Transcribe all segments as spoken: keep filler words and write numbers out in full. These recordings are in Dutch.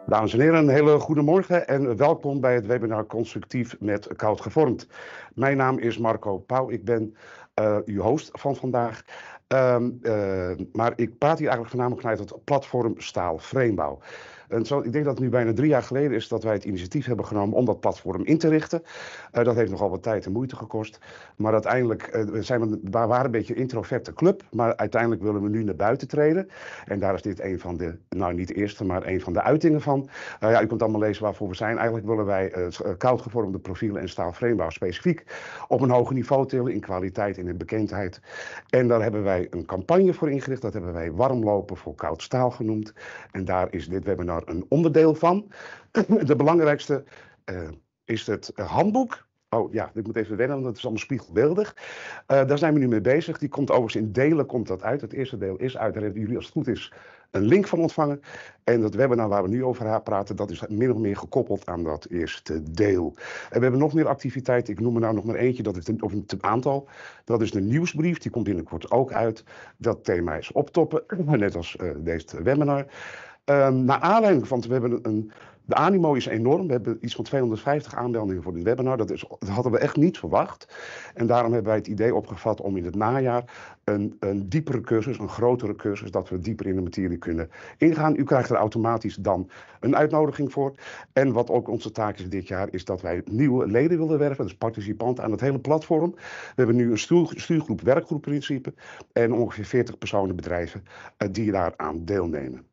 Dames en heren, een hele goede morgen en welkom bij het webinar Constructief met Koud Gevormd. Mijn naam is Marco Pauw, ik ben uh, uw host van vandaag. Um, uh, maar ik praat hier eigenlijk voornamelijk vanuit het platform Staal Framebouw. En zo, ik denk dat het nu bijna drie jaar geleden is dat wij het initiatief hebben genomen om dat platform in te richten. Uh, dat heeft nogal wat tijd en moeite gekost. Maar uiteindelijk uh, zijn we, we waren een beetje een introverte club, maar uiteindelijk willen we nu naar buiten treden. En daar is dit een van de, nou niet de eerste, maar een van de uitingen van. Uh, ja, u kunt allemaal lezen waarvoor we zijn. Eigenlijk willen wij uh, koud gevormde profielen en staalframebouw specifiek op een hoger niveau tillen in kwaliteit en in bekendheid. En daar hebben wij een campagne voor ingericht. Dat hebben wij warmlopen voor koud staal genoemd. En daar is dit webinar een onderdeel van. De belangrijkste uh, is het handboek. Oh ja, ik moet even wennen, want het is allemaal spiegelbeeldig. Uh, daar zijn we nu mee bezig. Die komt overigens in delen komt dat uit. Het eerste deel is uit. Daar hebben jullie, als het goed is, een link van ontvangen. En dat webinar waar we nu over praten, dat is min of meer gekoppeld aan dat eerste deel. En we hebben nog meer activiteiten. Ik noem er nou nog maar eentje, dat is een, of een aantal. Dat is de nieuwsbrief, die komt binnenkort ook uit. Dat thema is optoppen, net als uh, deze webinar. Um, naar aanleiding van, we hebben een, de animo is enorm. We hebben iets van tweehonderdvijftig aanmeldingen voor dit webinar. Dat, is, dat hadden we echt niet verwacht. En daarom hebben wij het idee opgevat om in het najaar een, een diepere cursus, een grotere cursus, dat we dieper in de materie kunnen ingaan. U krijgt er automatisch dan een uitnodiging voor. En wat ook onze taak is dit jaar, is dat wij nieuwe leden willen werven, dus participanten aan het hele platform. We hebben nu een stuur, stuurgroep, werkgroepprincipe en ongeveer veertig personen, bedrijven uh, die daaraan deelnemen.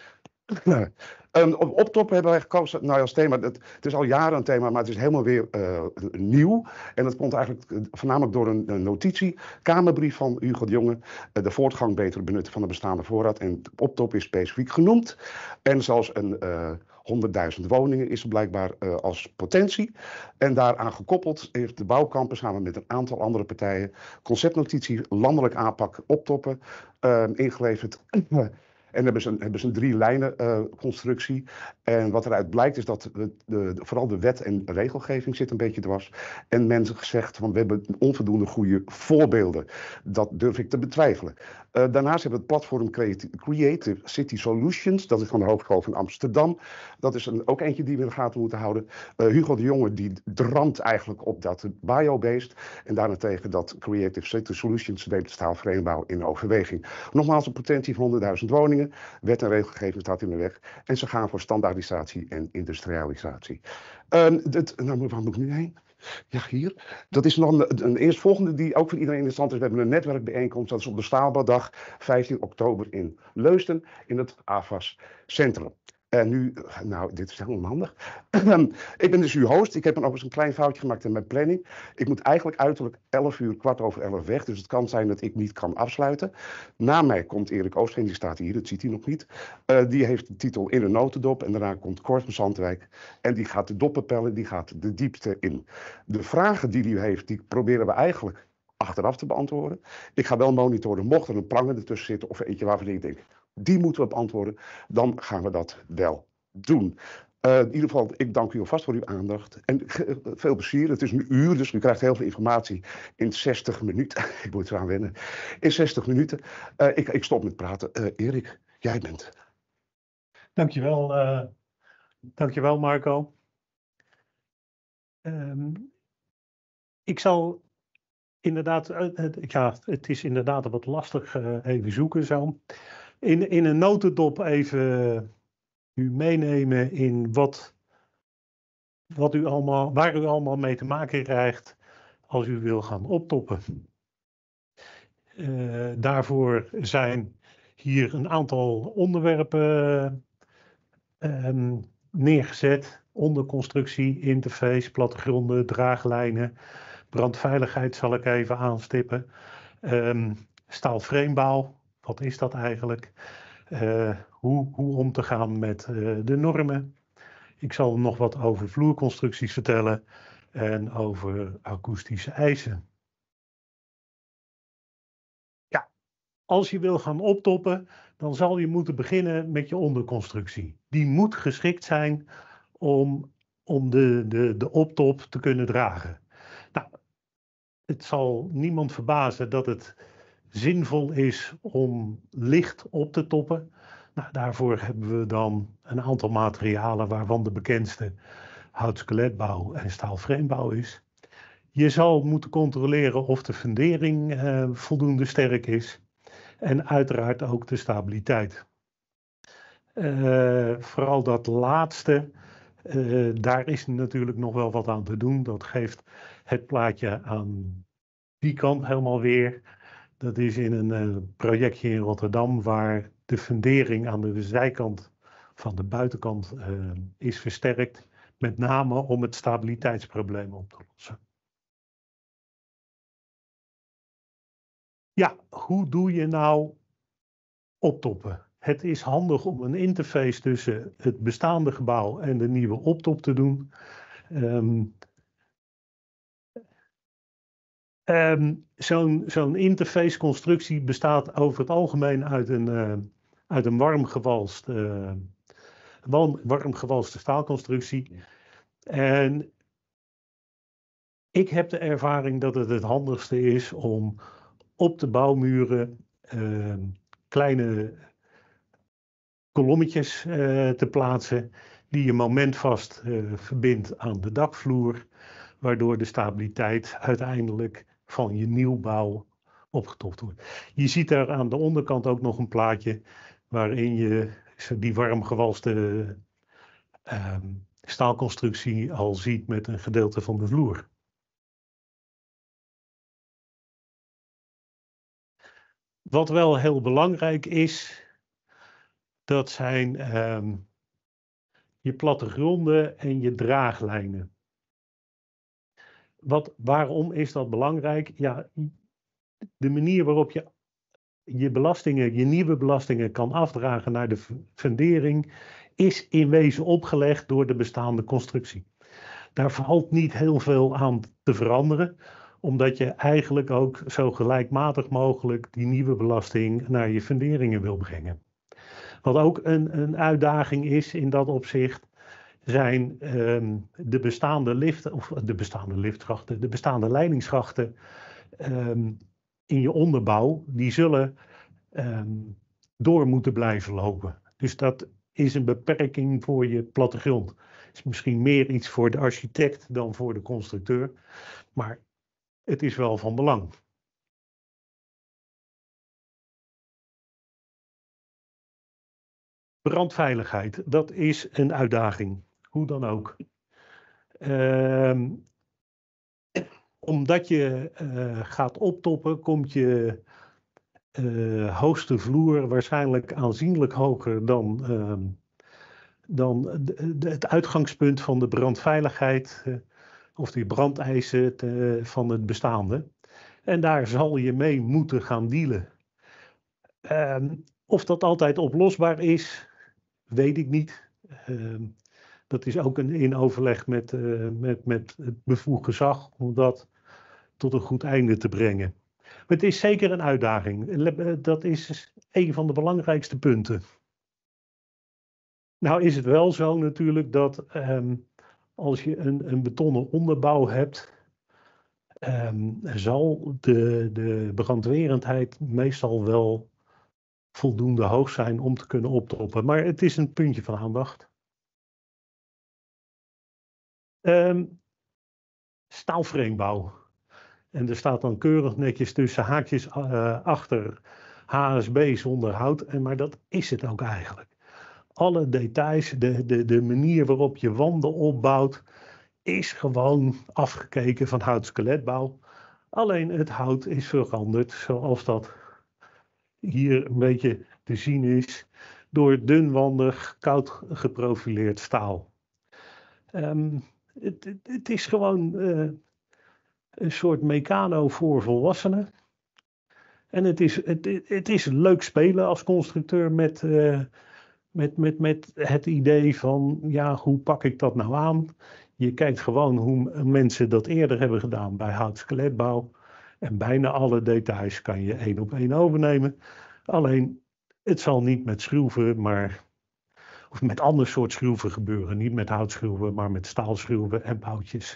Um, op optoppen hebben wij gekozen, nou als thema, het, het is al jaren een thema, maar het is helemaal weer uh, nieuw. En dat komt eigenlijk uh, voornamelijk door een, een notitie, kamerbrief van Hugo de Jonge, uh, de voortgang beter benutten van de bestaande voorraad. En optop is specifiek genoemd. En zelfs een uh, honderdduizend woningen is er blijkbaar uh, als potentie. En daaraan gekoppeld heeft de bouwkampen samen met een aantal andere partijen conceptnotitie landelijk aanpak optoppen uh, ingeleverd. En hebben ze een, hebben ze een drie lijnen uh, constructie. En wat eruit blijkt is dat de, de, vooral de wet en regelgeving zit een beetje dwars. En mensen gezegd van we hebben onvoldoende goede voorbeelden. Dat durf ik te betwijfelen. Uh, daarnaast hebben we het platform Creative City Solutions. Dat is van de Hogeschool van Amsterdam. Dat is een, ook eentje die we in de gaten moeten houden. Uh, Hugo de Jonge die dramt eigenlijk op dat biobased. En daarentegen dat Creative City Solutions neemt staalframebouw in overweging. Nogmaals een potentie van honderdduizend woningen. Wet en regelgeving staat in de weg. En ze gaan voor standaardisatie en industrialisatie. Uh, dit, nou, waar moet ik nu heen? Ja, hier. Dat is nog een, een eerstvolgende die ook voor iedereen interessant is. We hebben een netwerkbijeenkomst. Dat is op de Staalbouwdag vijftien oktober in Leusden in het A F A S Centrum. En nu, nou, dit is helemaal handig. Ik ben dus uw host. Ik heb nog eens een klein foutje gemaakt in mijn planning. Ik moet eigenlijk uiterlijk elf uur, kwart over elf weg. Dus het kan zijn dat ik niet kan afsluiten. Na mij komt Erik Oostveen, die staat hier, dat ziet hij nog niet. Uh, die heeft de titel In een notendop. En daarna komt Cor van Zandwijk. En die gaat de doppen pellen, die gaat de diepte in. De vragen die hij heeft, die proberen we eigenlijk achteraf te beantwoorden. Ik ga wel monitoren, mocht er een pranger ertussen zitten of eentje waarvan ik denk, die moeten we beantwoorden, dan gaan we dat wel doen. Uh, in ieder geval, ik dank u alvast voor uw aandacht. En veel plezier. Het is een uur, dus u krijgt heel veel informatie in zestig minuten. Ik moet eraan wennen. In zestig minuten. Uh, ik, ik stop met praten. Uh, Erik, jij bent. Dankjewel, uh, dankjewel Marco. Um, ik zal inderdaad, uh, het, ja, het is inderdaad wat lastig uh, even zoeken zo. In, in een notendop even u meenemen in wat, wat u allemaal, waar u allemaal mee te maken krijgt als u wil gaan optoppen. Uh, daarvoor zijn hier een aantal onderwerpen uh, um, neergezet. Onderconstructie, interface, plattegronden, draaglijnen. Brandveiligheid zal ik even aanstippen. Um, staalframebouw, wat is dat eigenlijk? Uh, hoe, hoe om te gaan met uh, de normen. Ik zal nog wat over vloerconstructies vertellen en over akoestische eisen. Ja, als je wil gaan optoppen, dan zal je moeten beginnen met je onderconstructie. Die moet geschikt zijn om, om de, de, de optop te kunnen dragen. Nou, het zal niemand verbazen dat het zinvol is om licht op te toppen. Nou, daarvoor hebben we dan een aantal materialen waarvan de bekendste houtskeletbouw en staalframebouw is. Je zal moeten controleren of de fundering uh, voldoende sterk is en uiteraard ook de stabiliteit. Uh, vooral dat laatste, uh, daar is natuurlijk nog wel wat aan te doen. Dat geeft het plaatje aan die kant helemaal weer. Dat is in een uh, projectje in Rotterdam waar de fundering aan de zijkant van de buitenkant uh, is versterkt. Met name om het stabiliteitsprobleem op te lossen. Ja, hoe doe je nou optoppen? Het is handig om een interface tussen het bestaande gebouw en de nieuwe optop te doen. Um, um, Zo'n zo'n interfaceconstructie bestaat over het algemeen uit een, uh, uit een warmgewalst, uh, warmgewalste staalconstructie. En ik heb de ervaring dat het het handigste is om op de bouwmuren uh, kleine kolommetjes uh, te plaatsen die je momentvast uh, verbindt aan de dakvloer, waardoor de stabiliteit uiteindelijk van je nieuwbouw opgetopt wordt. Je ziet daar aan de onderkant ook nog een plaatje waarin je die warmgewalste uh, staalconstructie al ziet met een gedeelte van de vloer. Wat wel heel belangrijk is, dat zijn um, je plattegronden en je draaglijnen. Wat, waarom is dat belangrijk? Ja, de manier waarop je je belastingen, je nieuwe belastingen kan afdragen naar de fundering, is in wezen opgelegd door de bestaande constructie. Daar valt niet heel veel aan te veranderen, omdat je eigenlijk ook zo gelijkmatig mogelijk die nieuwe belasting naar je funderingen wil brengen. Wat ook een, een uitdaging is in dat opzicht, zijn um, de bestaande liften, of de bestaande liftschachten, de bestaande leidingsschachten um, in je onderbouw, die zullen um, door moeten blijven lopen. Dus dat is een beperking voor je plattegrond. Het is misschien meer iets voor de architect dan voor de constructeur, maar het is wel van belang. Brandveiligheid, dat is een uitdaging, hoe dan ook. Um, omdat je uh, gaat optoppen, komt je uh, hoogste vloer waarschijnlijk aanzienlijk hoger dan, uh, dan de, de, het uitgangspunt van de brandveiligheid uh, of die brandeisen te, van het bestaande. En daar zal je mee moeten gaan dealen. Um, of dat altijd oplosbaar is, weet ik niet. Um, dat is ook een, in overleg met, uh, met, met het bevoegd gezag om dat tot een goed einde te brengen. Maar het is zeker een uitdaging. Dat is een van de belangrijkste punten. Nou is het wel zo natuurlijk dat um, als je een, een betonnen onderbouw hebt, um, zal de, de brandwerendheid meestal wel voldoende hoog zijn om te kunnen optoppen. Maar het is een puntje van aandacht. Um, staalframebouw. En er staat dan keurig netjes tussen haakjes uh, achter H S B zonder hout. En, maar dat is het ook eigenlijk. Alle details, de, de, de manier waarop je wanden opbouwt, is gewoon afgekeken van houtskeletbouw. Alleen het hout is veranderd zoals dat hier een beetje te zien is, door dunwandig, koud geprofileerd staal. Um, het, het, het is gewoon uh, een soort meccano voor volwassenen. En het is, het, het is leuk spelen als constructeur met, uh, met, met, met het idee van, ja, hoe pak ik dat nou aan? Je kijkt gewoon hoe mensen dat eerder hebben gedaan bij houtskeletbouw. En bijna alle details kan je één op één overnemen. Alleen, het zal niet met schroeven, maar, of met ander soort schroeven gebeuren. Niet met houtschroeven, maar met staalschroeven en boutjes.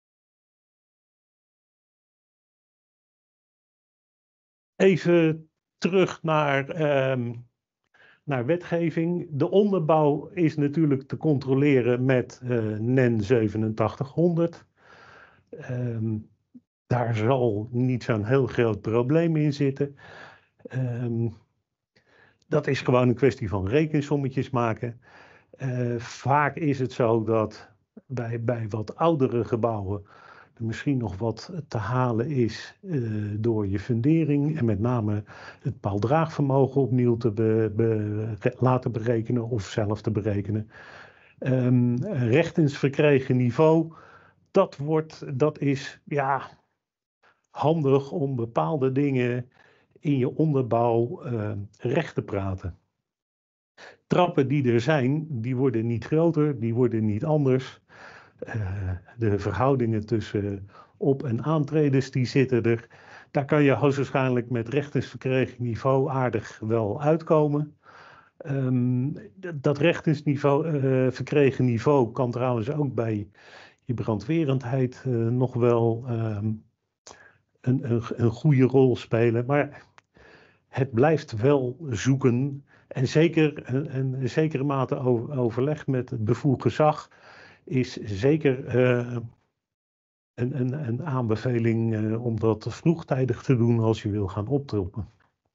Even terug naar, um, naar wetgeving. De onderbouw is natuurlijk te controleren met uh, N E N zevenentachtighonderd. Um, daar zal niet zo'n heel groot probleem in zitten. Um, dat is gewoon een kwestie van rekensommetjes maken. Uh, vaak is het zo dat bij, bij wat oudere gebouwen er misschien nog wat te halen is uh, door je fundering en met name het paaldraagvermogen opnieuw te be, be, laten berekenen of zelf te berekenen. Um, rechtens verkregen niveau, dat, wordt, dat is ja, handig om bepaalde dingen in je onderbouw uh, recht te praten. Trappen die er zijn, die worden niet groter, die worden niet anders. Uh, de verhoudingen tussen op- en aantredens, die zitten er. Daar kan je hoogstwaarschijnlijk met rechtens verkregen niveau aardig wel uitkomen. Um, dat rechtens niveau, uh, verkregen niveau kan trouwens ook bij je brandwerendheid uh, nog wel um, een, een, een goede rol spelen. Maar het blijft wel zoeken. En zeker een, een zekere mate overleg met het bevoegd gezag is zeker uh, een, een, een aanbeveling uh, om dat vroegtijdig te doen als je wil gaan optroppen.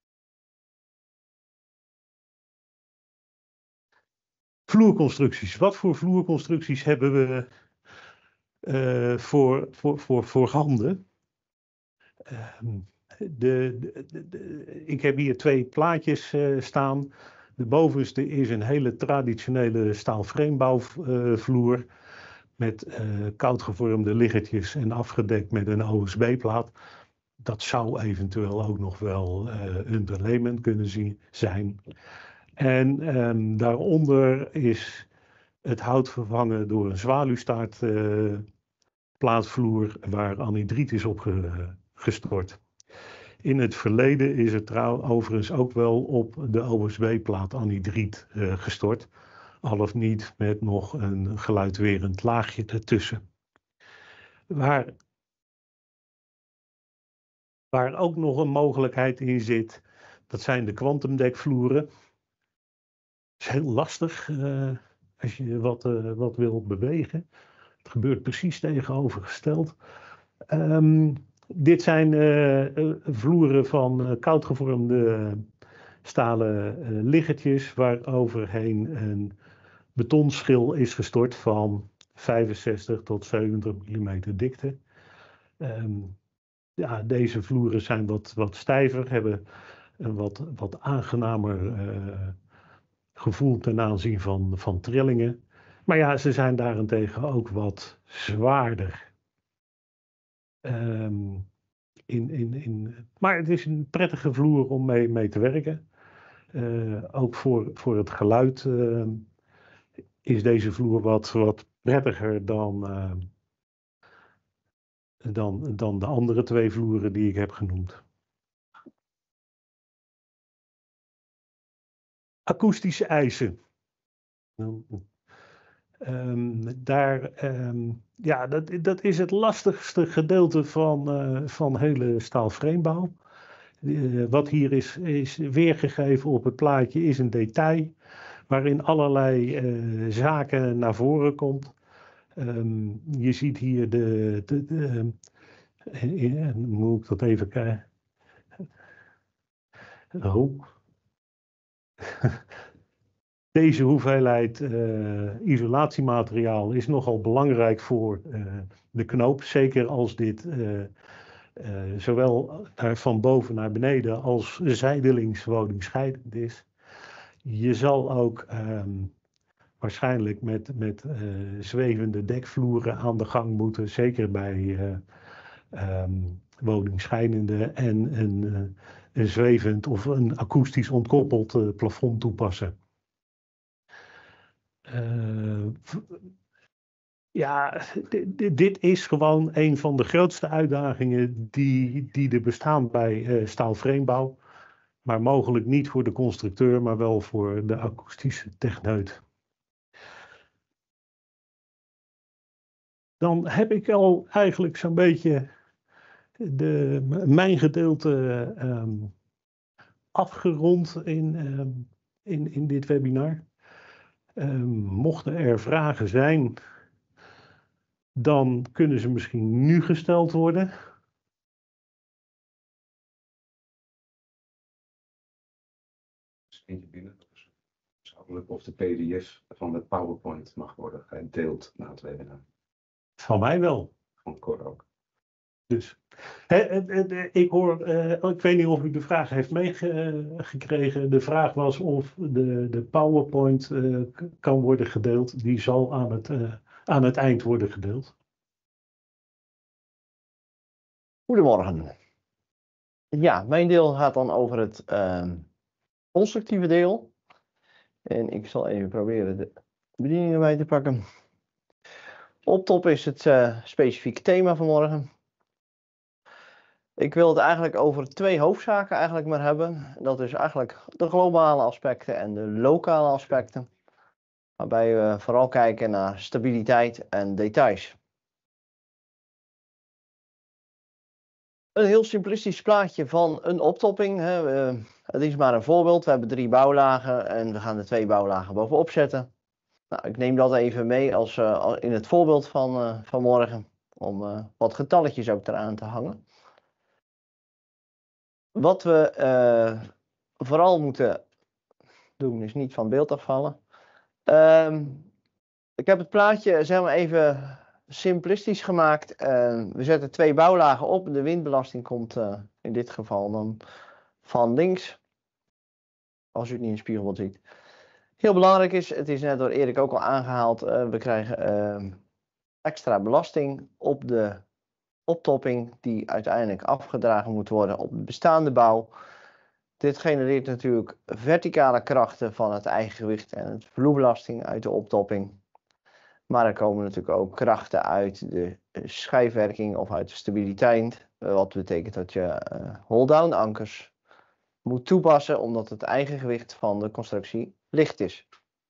Vloerconstructies. Wat voor vloerconstructies hebben we uh, voor, voor, voor, voorhanden? Uh, de, de, de, de, ik heb hier twee plaatjes uh, staan. De bovenste is een hele traditionele staalframebouwvloer uh, met uh, koudgevormde liggertjes en afgedekt met een O S B-plaat. Dat zou eventueel ook nog wel uh, underlayment kunnen zien, zijn. En um, daaronder is het hout vervangen door een zwaluwstaart uh, plaatvloer waar anhydriet is op uh, gestort. In het verleden is het trouw overigens ook wel op de O S B-plaat anhydriet uh, gestort. Al of niet met nog een geluidwerend laagje ertussen. Waar, waar ook nog een mogelijkheid in zit, dat zijn de kwantumdekvloeren. Dat is heel lastig uh, als je wat, uh, wat wil bewegen. Het gebeurt precies tegenovergesteld. Um, dit zijn uh, vloeren van uh, koudgevormde uh, stalen uh, liggertjes waar overheen een betonschil is gestort van vijfenzestig tot zeventig millimeter dikte. Um, ja, deze vloeren zijn wat, wat stijver, hebben een wat, wat aangenamer uh, gevoel ten aanzien van, van trillingen. Maar ja, ze zijn daarentegen ook wat zwaarder. Um, in, in, in, maar het is een prettige vloer om mee, mee te werken. Uh, ook voor, voor het geluid uh, is deze vloer wat, wat prettiger dan, uh, dan, dan de andere twee vloeren die ik heb genoemd. Akoestische eisen. Um, daar, um, ja, dat, dat is het lastigste gedeelte van, uh, van hele staalframebouw. Uh, wat hier is, is weergegeven op het plaatje is een detail waarin allerlei uh, zaken naar voren komt. Um, je ziet hier de, de, de uh, moet ik dat even kijken. Oh. Deze hoeveelheid uh, isolatiemateriaal is nogal belangrijk voor uh, de knoop. Zeker als dit uh, uh, zowel van boven naar beneden als zijdelings wodingscheidend is. Je zal ook um, waarschijnlijk met, met uh, zwevende dekvloeren aan de gang moeten. Zeker bij uh, um, wodingscheidende en een, uh, een zwevend of een akoestisch ontkoppeld uh, plafond toepassen. Uh, ja, dit, dit is gewoon een van de grootste uitdagingen die, die er bestaan bij uh, staalframebouw. Maar mogelijk niet voor de constructeur, maar wel voor de akoestische techneut. Dan heb ik al eigenlijk zo'n beetje de, mijn gedeelte um, afgerond in, uh, in, in dit webinar. Uh, mochten er vragen zijn, dan kunnen ze misschien nu gesteld worden. Of de P D F van de PowerPoint mag worden gedeeld na het webinar. Van mij wel. Van Cor ook. Dus, he, he, he, ik hoor, uh, ik weet niet of u de vraag heeft meegekregen. De vraag was of de, de PowerPoint uh, kan worden gedeeld. Die zal aan het, uh, aan het eind worden gedeeld. Goedemorgen. Ja, mijn deel gaat dan over het uh, constructieve deel. En ik zal even proberen de bedieningen bij te pakken. Optop is het uh, specifieke thema vanmorgen. Ik wil het eigenlijk over twee hoofdzaken eigenlijk maar hebben. Dat is eigenlijk de globale aspecten en de lokale aspecten. Waarbij we vooral kijken naar stabiliteit en details. Een heel simplistisch plaatje van een optopping. Hè. Uh, het is maar een voorbeeld. We hebben drie bouwlagen en we gaan de twee bouwlagen bovenop zetten. Nou, ik neem dat even mee als, uh, in het voorbeeld van, uh, van morgen. Om uh, wat getalletjes ook eraan te hangen. Wat we uh, vooral moeten doen is niet van beeld afvallen. Uh, ik heb het plaatje zeg maar even simplistisch gemaakt. Uh, we zetten twee bouwlagen op. De windbelasting komt uh, in dit geval dan van links. Als u het niet in het spiegelbeeld ziet. Heel belangrijk is, het is net door Erik ook al aangehaald. Uh, we krijgen uh, extra belasting op de optopping die uiteindelijk afgedragen moet worden op de bestaande bouw. Dit genereert natuurlijk verticale krachten van het eigen gewicht en het vloerbelasting uit de optopping. Maar er komen natuurlijk ook krachten uit de schijfwerking of uit de stabiliteit. Wat betekent dat je uh, hold-down ankers moet toepassen omdat het eigen gewicht van de constructie licht is.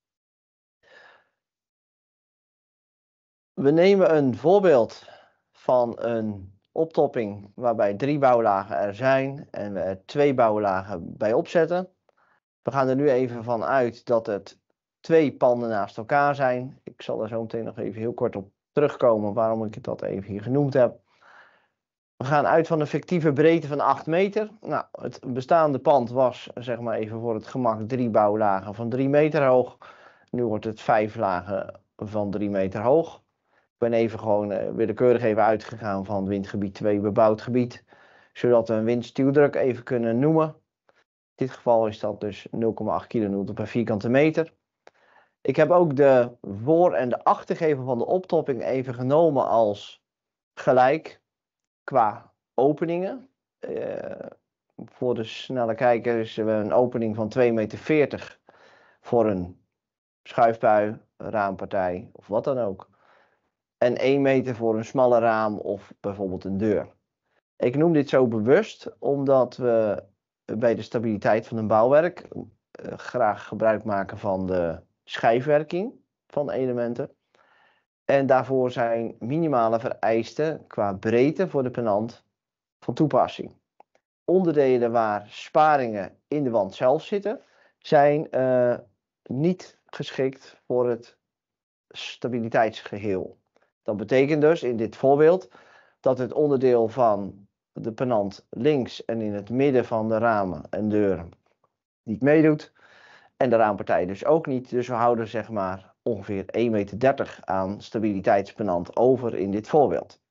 We nemen een voorbeeld van een optopping waarbij drie bouwlagen er zijn en we er twee bouwlagen bij opzetten. We gaan er nu even van uit dat het twee panden naast elkaar zijn. Ik zal er zo meteen nog even heel kort op terugkomen waarom ik dat even hier genoemd heb. We gaan uit van een fictieve breedte van acht meter. Nou, het bestaande pand was, zeg maar even voor het gemak, drie bouwlagen van drie meter hoog. Nu wordt het vijf lagen van drie meter hoog. Ik ben even gewoon uh, willekeurig even uitgegaan van windgebied twee bebouwd gebied. Zodat we een windstuwdruk even kunnen noemen. In dit geval is dat dus nul komma acht kilonewton per vierkante meter. Ik heb ook de voor- en de achtergevel van de optopping even genomen als gelijk qua openingen. Uh, voor de snelle kijkers hebben we een opening van twee meter veertig voor een schuifbui, raampartij of wat dan ook. En één meter voor een smalle raam of bijvoorbeeld een deur. Ik noem dit zo bewust omdat we bij de stabiliteit van een bouwwerk uh, graag gebruik maken van de schijfwerking van elementen. En daarvoor zijn minimale vereisten qua breedte voor de penant van toepassing. Onderdelen waar sparingen in de wand zelf zitten, zijn uh, niet geschikt voor het stabiliteitsgeheel. Dat betekent dus in dit voorbeeld dat het onderdeel van de penant links en in het midden van de ramen en deuren niet meedoet. En de raampartij dus ook niet. Dus we houden zeg maar ongeveer één meter dertig aan stabiliteitspenant over in dit voorbeeld.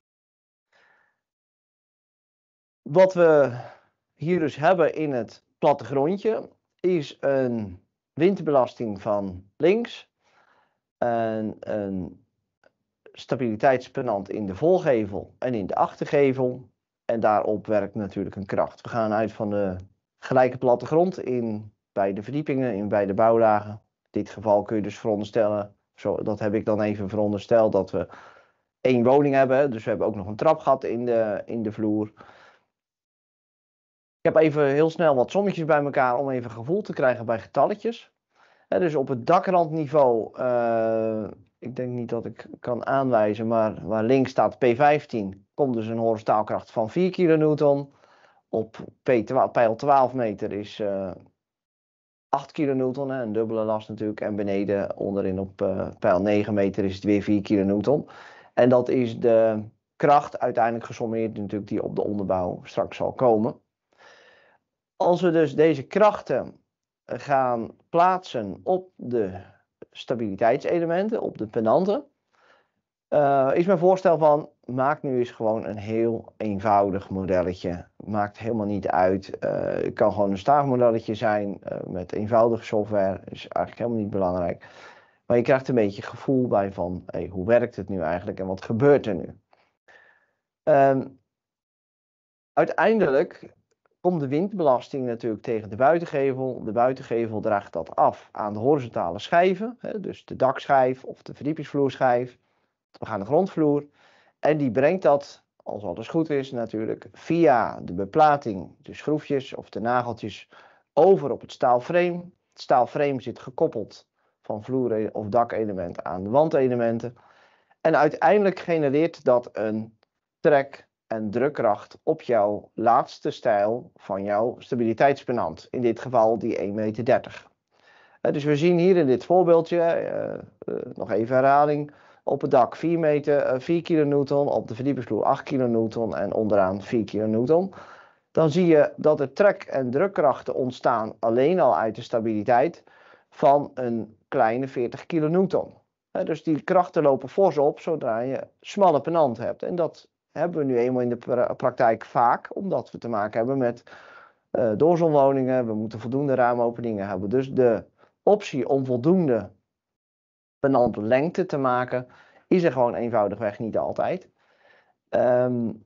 Wat we hier dus hebben in het plattegrondje is een windbelasting van links. En een stabiliteitspenant in de voorgevel en in de achtergevel. En daarop werkt natuurlijk een kracht. We gaan uit van de gelijke plattegrond in beide verdiepingen, in beide bouwlagen. In dit geval kun je dus veronderstellen, zo, dat heb ik dan even verondersteld, dat we één woning hebben. Dus we hebben ook nog een trapgat in de, in de vloer. Ik heb even heel snel wat sommetjes bij elkaar om even gevoel te krijgen bij getalletjes. He, dus op het dakrandniveau, uh, ik denk niet dat ik kan aanwijzen, maar waar links staat P vijftien, komt dus een horizontaalkracht van vier kilonewton. op P twaalf, pijl twaalf meter is uh, acht kilonewton, hè, een dubbele last natuurlijk. En beneden onderin op uh, pijl negen meter is het weer vier kilonewton. En dat is de kracht uiteindelijk gesommeerd natuurlijk die op de onderbouw straks zal komen. Als we dus deze krachten gaan plaatsen op de stabiliteitselementen, op de penanten, uh, is mijn voorstel van, maak nu eens gewoon een heel eenvoudig modelletje. Maakt helemaal niet uit. Uh, het kan gewoon een staafmodelletje zijn uh, met eenvoudige software. Is eigenlijk helemaal niet belangrijk. Maar je krijgt een beetje gevoel bij van, hey, hoe werkt het nu eigenlijk en wat gebeurt er nu? Um, uiteindelijk komt de windbelasting natuurlijk tegen de buitengevel. De buitengevel draagt dat af aan de horizontale schijven. Hè, dus de dakschijf of de verdiepingsvloerschijf. We gaan de grondvloer. En die brengt dat, als alles goed is natuurlijk, via de beplating, de schroefjes of de nageltjes, over op het staalframe. Het staalframe zit gekoppeld van vloer- of dakelement aan de wandelementen. En uiteindelijk genereert dat een trek- en drukkracht op jouw laatste stijl van jouw stabiliteitspenant. In dit geval die één meter dertig. Dus we zien hier in dit voorbeeldje, uh, uh, nog even herhaling, op het dak vier meter, uh, vier kilonewton, op de verdiepingsvloer acht kilonewton en onderaan vier kilonewton. Dan zie je dat er trek- en drukkrachten ontstaan alleen al uit de stabiliteit van een kleine veertig kilonewton. Uh, dus die krachten lopen fors op zodra je smalle penant hebt. En dat hebben we nu eenmaal in de pra praktijk vaak, omdat we te maken hebben met uh, doorzonwoningen. We moeten voldoende raamopeningen hebben. Dus de optie om voldoende penantlengte te maken is er gewoon eenvoudigweg niet altijd. Um,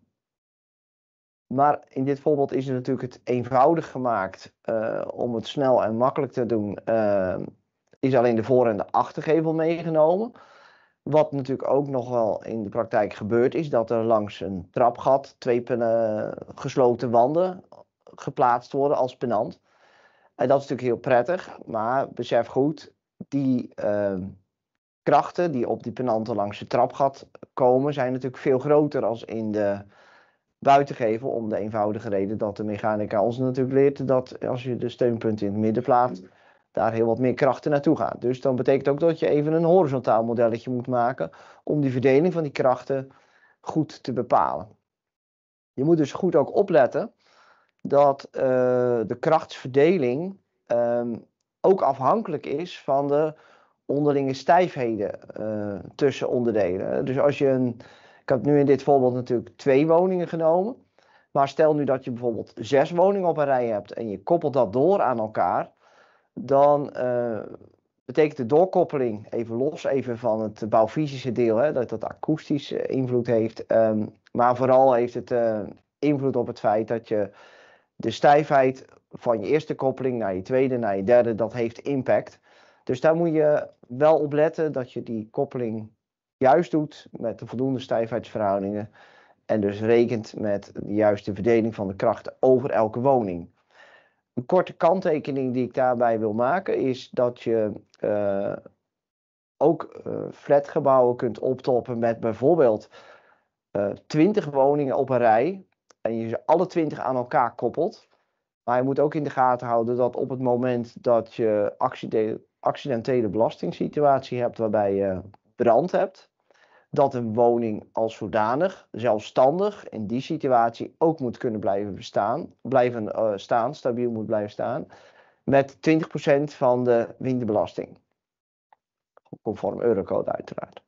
maar in dit voorbeeld is het natuurlijk het eenvoudig gemaakt uh, om het snel en makkelijk te doen. Uh, is alleen de voor- en de achtergevel meegenomen. Wat natuurlijk ook nog wel in de praktijk gebeurt, is dat er langs een trapgat twee uh, gesloten wanden geplaatst worden als penant. En dat is natuurlijk heel prettig, maar besef goed, die uh, krachten die op die penanten langs het trapgat komen, zijn natuurlijk veel groter als in de buitengevel, om de eenvoudige reden dat de mechanica ons natuurlijk leert dat als je de steunpunten in het midden plaatst, daar heel wat meer krachten naartoe gaan. Dus dan betekent ook dat je even een horizontaal modelletje moet maken om die verdeling van die krachten goed te bepalen. Je moet dus goed ook opletten dat uh, de krachtsverdeling um, ook afhankelijk is van de onderlinge stijfheden uh, tussen onderdelen. Dus als je een, ik heb nu in dit voorbeeld natuurlijk twee woningen genomen, maar stel nu dat je bijvoorbeeld zes woningen op een rij hebt en je koppelt dat door aan elkaar, dan uh, betekent de doorkoppeling, even los even van het bouwfysische deel, hè, dat dat akoestisch uh, invloed heeft, um, maar vooral heeft het uh, invloed op het feit dat je de stijfheid van je eerste koppeling naar je tweede, naar je derde, dat heeft impact. Dus daar moet je wel op letten dat je die koppeling juist doet met de voldoende stijfheidsverhoudingen en dus rekent met de juiste verdeling van de krachten over elke woning. Een korte kanttekening die ik daarbij wil maken is dat je uh, ook uh, flatgebouwen kunt optoppen met bijvoorbeeld uh, twintig woningen op een rij en je ze alle twintig aan elkaar koppelt. Maar je moet ook in de gaten houden dat op het moment dat je accidentele, accidentele belastingssituatie hebt waarbij je brand hebt, dat een woning als zodanig zelfstandig in die situatie ook moet kunnen blijven bestaan, blijven uh, staan, stabiel moet blijven staan, met twintig procent van de windenbelasting. Conform Eurocode uiteraard.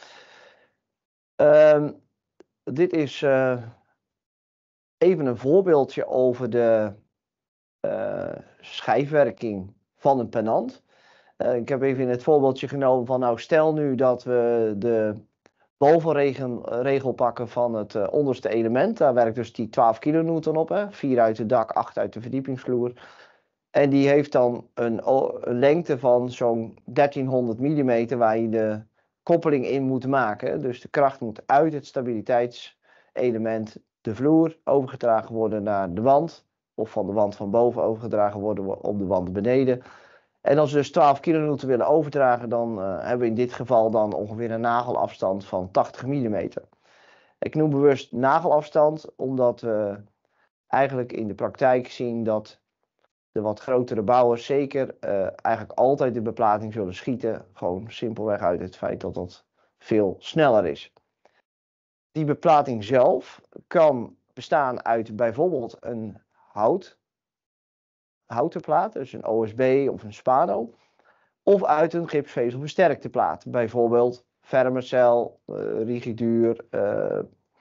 Um, dit is uh, even een voorbeeldje over de uh, schijfwerking van een penant. Uh, ik heb even in het voorbeeldje genomen van, nou stel nu dat we de bovenregel pakken van het uh, onderste element. Daar werkt dus die twaalf kilonewton op. Hè? vier uit het dak, acht uit de verdiepingsvloer. En die heeft dan een, een lengte van zo'n dertienhonderd millimeter waar je de koppeling in moet maken. Dus de kracht moet uit het stabiliteitselement de vloer overgedragen worden naar de wand. Of van de wand van boven overgedragen worden op de wand beneden. En als we dus twaalf kilonewton willen overdragen, dan uh, hebben we in dit geval dan ongeveer een nagelafstand van tachtig millimeter. Ik noem bewust nagelafstand, omdat we eigenlijk in de praktijk zien dat de wat grotere bouwers zeker uh, eigenlijk altijd de beplating zullen schieten. Gewoon simpelweg uit het feit dat dat veel sneller is. Die beplating zelf kan bestaan uit bijvoorbeeld een hout, houten plaat, dus een O S B of een spano. Of uit een gipsvezelversterkte plaat. Bijvoorbeeld Fermacell, uh, Rigidur, uh,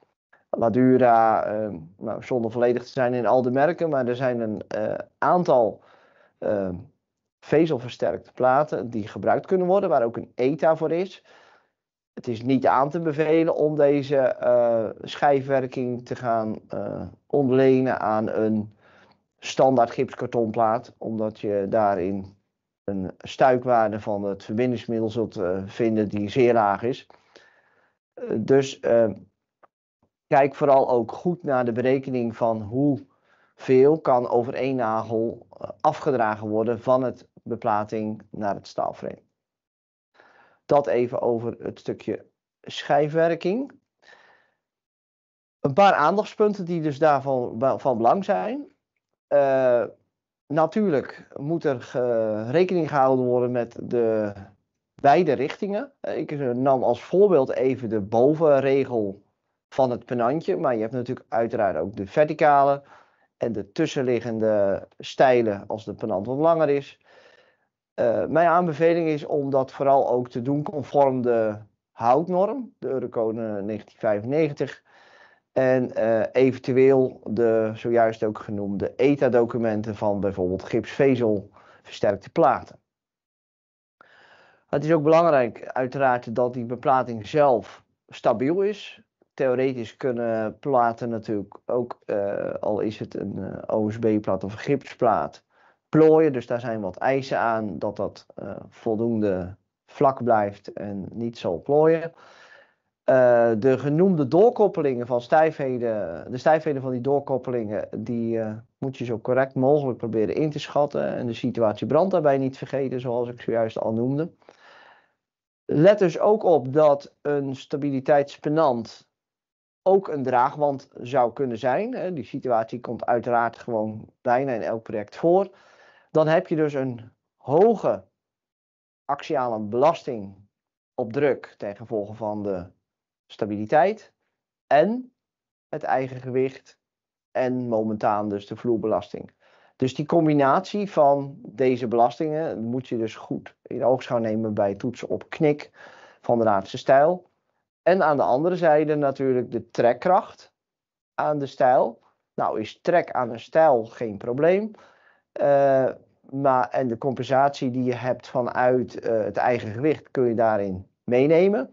Ladura. Uh, nou, zonder volledig te zijn in al de merken. Maar er zijn een uh, aantal uh, vezelversterkte platen die gebruikt kunnen worden. Waar ook een E T A voor is. Het is niet aan te bevelen om deze uh, schijfwerking te gaan uh, ontlenen aan een standaard gipskartonplaat. Omdat je daarin een stuikwaarde van het verbindingsmiddel zult uh, vinden die zeer laag is. Uh, dus uh, kijk vooral ook goed naar de berekening van hoeveel kan over één nagel uh, afgedragen worden van het beplating naar het staalframe. Dat even over het stukje schijfwerking. Een paar aandachtspunten die dus daarvan van belang zijn. Uh, Natuurlijk moet er uh, rekening gehouden worden met de beide richtingen. Ik uh, nam als voorbeeld even de bovenregel van het penantje. Maar je hebt natuurlijk uiteraard ook de verticale en de tussenliggende stijlen als de penant wat langer is. Uh, mijn aanbeveling is om dat vooral ook te doen conform de houtnorm, de Eurocode negentien vijfennegentig. En uh, eventueel de zojuist ook genoemde E T A-documenten van bijvoorbeeld gipsvezel versterkte platen. Het is ook belangrijk uiteraard dat die beplating zelf stabiel is. Theoretisch kunnen platen natuurlijk ook, uh, al is het een uh, O S B-plaat of een gipsplaat, plooien. Dus daar zijn wat eisen aan dat dat uh, voldoende vlak blijft en niet zal plooien. Uh, de genoemde doorkoppelingen van stijfheden, de stijfheden van die doorkoppelingen, die uh, moet je zo correct mogelijk proberen in te schatten. En de situatie brand daarbij niet vergeten, zoals ik zojuist al noemde. Let dus ook op dat een stabiliteitspenant ook een draagwand zou kunnen zijn. Die situatie komt uiteraard gewoon bijna in elk project voor. Dan heb je dus een hoge axiale belasting op druk ten gevolge van de stabiliteit en het eigen gewicht en momentaan dus de vloerbelasting. Dus die combinatie van deze belastingen moet je dus goed in oogschouw nemen bij toetsen op knik van de laatste stijl. En aan de andere zijde natuurlijk de trekkracht aan de stijl. Nou is trek aan een stijl geen probleem. Uh, maar, en de compensatie die je hebt vanuit uh, het eigen gewicht kun je daarin meenemen.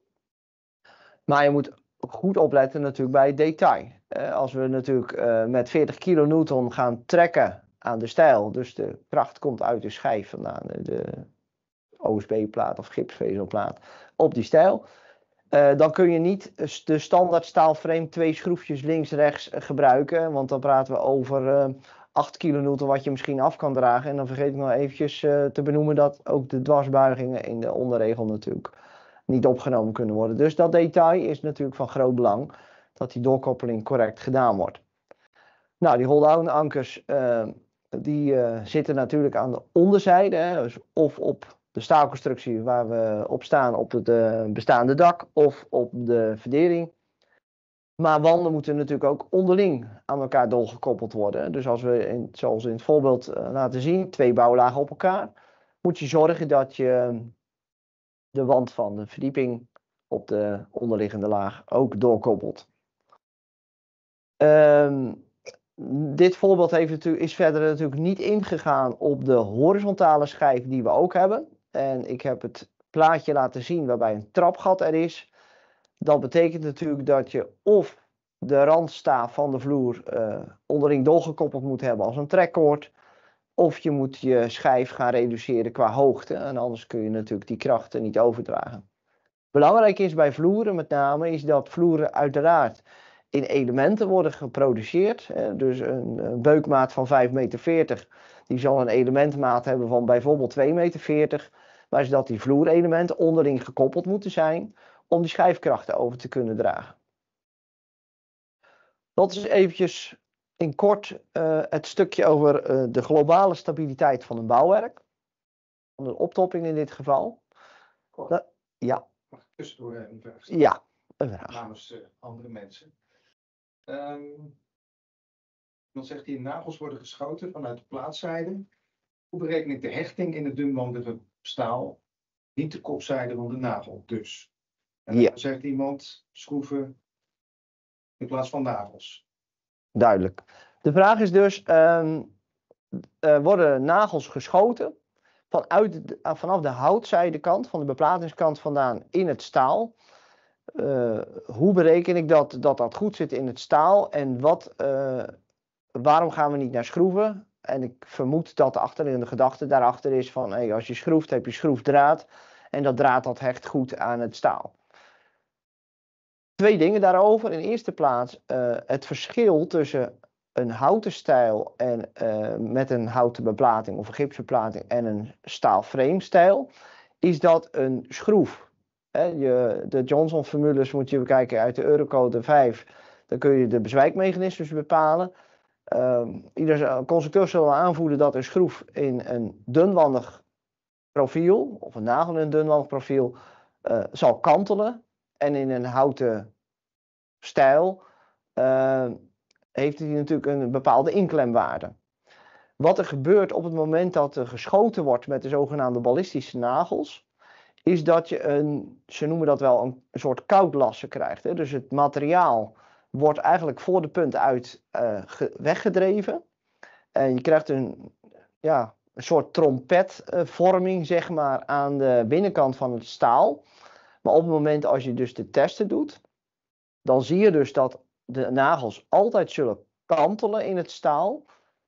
Maar je moet goed opletten natuurlijk bij het detail. Uh, als we natuurlijk uh, met veertig kilonewton gaan trekken aan de stijl, dus de kracht komt uit de schijf vandaan, de O S B-plaat of gipsvezelplaat, op die stijl. Uh, dan kun je niet de standaard staalframe twee schroefjes links-rechts gebruiken, want dan praten we over uh, acht kilonewton wat je misschien af kan dragen. En dan vergeet ik nog eventjes uh, te benoemen dat ook de dwarsbuigingen in de onderregel natuurlijk niet opgenomen kunnen worden. Dus dat detail is natuurlijk van groot belang, dat die doorkoppeling correct gedaan wordt. Nou, die hold-down ankers uh, die uh, zitten natuurlijk aan de onderzijde, hè, dus of op de staalconstructie waar we op staan op het uh, bestaande dak of op de verdering. Maar wanden moeten natuurlijk ook onderling aan elkaar doorgekoppeld worden. Dus als we, in, zoals in het voorbeeld uh, laten zien, twee bouwlagen op elkaar, moet je zorgen dat je de wand van de verdieping op de onderliggende laag ook doorkoppelt. Um, dit voorbeeld heeft natuurlijk, is verder natuurlijk niet ingegaan op de horizontale schijf die we ook hebben. En ik heb het plaatje laten zien waarbij een trapgat er is. Dat betekent natuurlijk dat je of de randstaaf van de vloer uh, onderling doorgekoppeld moet hebben als een trekkoord. Of je moet je schijf gaan reduceren qua hoogte. En anders kun je natuurlijk die krachten niet overdragen. Belangrijk is bij vloeren met name is dat vloeren uiteraard in elementen worden geproduceerd. Dus een beukmaat van vijf meter veertig. Die zal een elementmaat hebben van bijvoorbeeld twee meter veertig. Maar is dat die vloerelementen onderling gekoppeld moeten zijn om die schijfkrachten over te kunnen dragen. Dat is eventjes in kort uh, het stukje over uh, de globale stabiliteit van een bouwwerk. Van de optopping in dit geval. Dat, ja. Mag ik tussendoor een vraag stellen? Ja, een vraag. Namens uh, andere mensen. Um, dan zegt hij, nagels worden geschoten vanuit de plaatzijde. Hoe bereken ik de hechting in het dunwandige staal? Niet de kopzijde van de nagel dus. En ja. dan zegt iemand, schroeven in plaats van nagels. Duidelijk. De vraag is dus, um, uh, worden nagels geschoten vanuit de, vanaf de houtzijdekant, van de beplatingskant vandaan in het staal? Uh, hoe bereken ik dat, dat dat goed zit in het staal en wat, uh, waarom gaan we niet naar schroeven? En ik vermoed dat de achterliggende gedachte daarachter is van hey, als je schroeft heb je schroefdraad en dat draad dat hecht goed aan het staal. Twee dingen daarover. In de eerste plaats uh, het verschil tussen een houten stijl en, uh, met een houten beplating of een gipsbeplating en een staalframe stijl is dat een schroef. Hè, je, de Johnson-formules moet je bekijken uit de Eurocode vijf. Dan kun je de bezwijkmechanismes bepalen. Uh, ieder constructeur zal aanvoeren dat een schroef in een dunwandig profiel of een nagel in een dunwandig profiel uh, zal kantelen. En in een houten stijl uh, heeft hij natuurlijk een bepaalde inklemwaarde. Wat er gebeurt op het moment dat er geschoten wordt met de zogenaamde ballistische nagels, is dat je een, ze noemen dat wel een, een soort koudlassen krijgt. Hè? Dus het materiaal wordt eigenlijk voor de punt uit uh, ge, weggedreven. En je krijgt een, ja, een soort trompetvorming uh, zeg maar, aan de binnenkant van het staal. Maar op het moment als je dus de testen doet, dan zie je dus dat de nagels altijd zullen kantelen in het staal.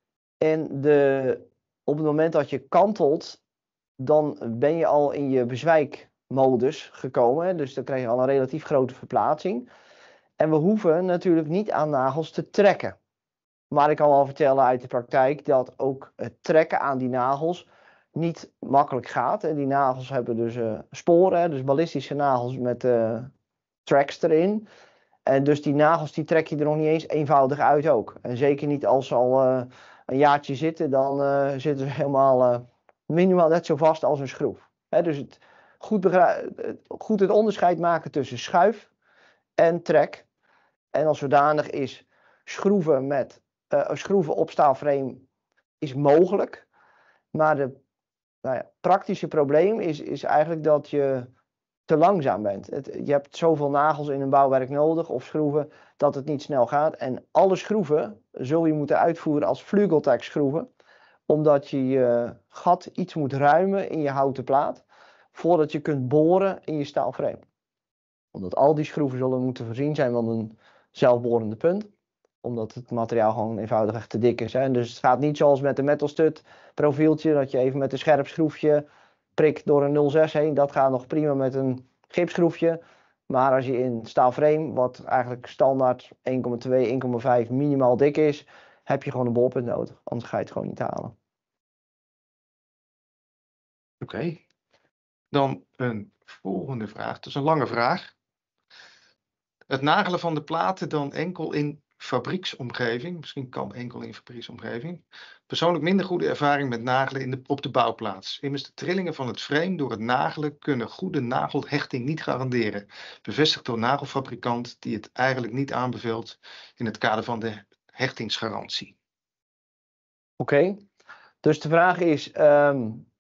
En de, op het moment dat je kantelt, dan ben je al in je bezwijkmodus gekomen. Hè? Dus dan krijg je al een relatief grote verplaatsing. En we hoeven natuurlijk niet aan nagels te trekken. Maar ik kan wel vertellen uit de praktijk dat ook het trekken aan die nagels niet makkelijk gaat. En die nagels hebben dus uh, sporen, dus ballistische nagels met uh, tracks erin. En dus die nagels die trek je er nog niet eens eenvoudig uit ook. En zeker niet als ze al uh, een jaartje zitten, dan uh, zitten ze helemaal uh, minimaal net zo vast als een schroef. He, dus het goed, goed het onderscheid maken tussen schuif en trek. En als zodanig is schroeven, met, uh, schroeven op staalframe is mogelijk. Maar het nou ja, praktische probleem is, is eigenlijk dat je te langzaam bent. Het, je hebt zoveel nagels in een bouwwerk nodig of schroeven dat het niet snel gaat. En alle schroeven zul je moeten uitvoeren als Flugeltech schroeven. Omdat je je gat iets moet ruimen in je houten plaat voordat je kunt boren in je staalframe. Omdat al die schroeven zullen moeten voorzien zijn van een zelfborende punt. Omdat het materiaal gewoon eenvoudig te dik is. Hè. Dus het gaat niet zoals met een metal stud profieltje. Dat je even met een scherp schroefje prikt door een nul komma zes heen. Dat gaat nog prima met een gipsschroefje. Maar als je in staalframe, wat eigenlijk standaard één komma twee, één komma vijf minimaal dik is, heb je gewoon een bolpunt nodig. Anders ga je het gewoon niet halen. Oké. Okay. Dan een volgende vraag. Het is een lange vraag. Het nagelen van de platen dan enkel in fabrieksomgeving. Misschien kan enkel in fabrieksomgeving. Persoonlijk minder goede ervaring met nagelen in de, op de bouwplaats. Immers de trillingen van het frame door het nagelen kunnen goede nagelhechting niet garanderen. Bevestigd door nagelfabrikant die het eigenlijk niet aanbeveelt in het kader van de hechtingsgarantie. Oké. Okay. Dus de vraag is, um,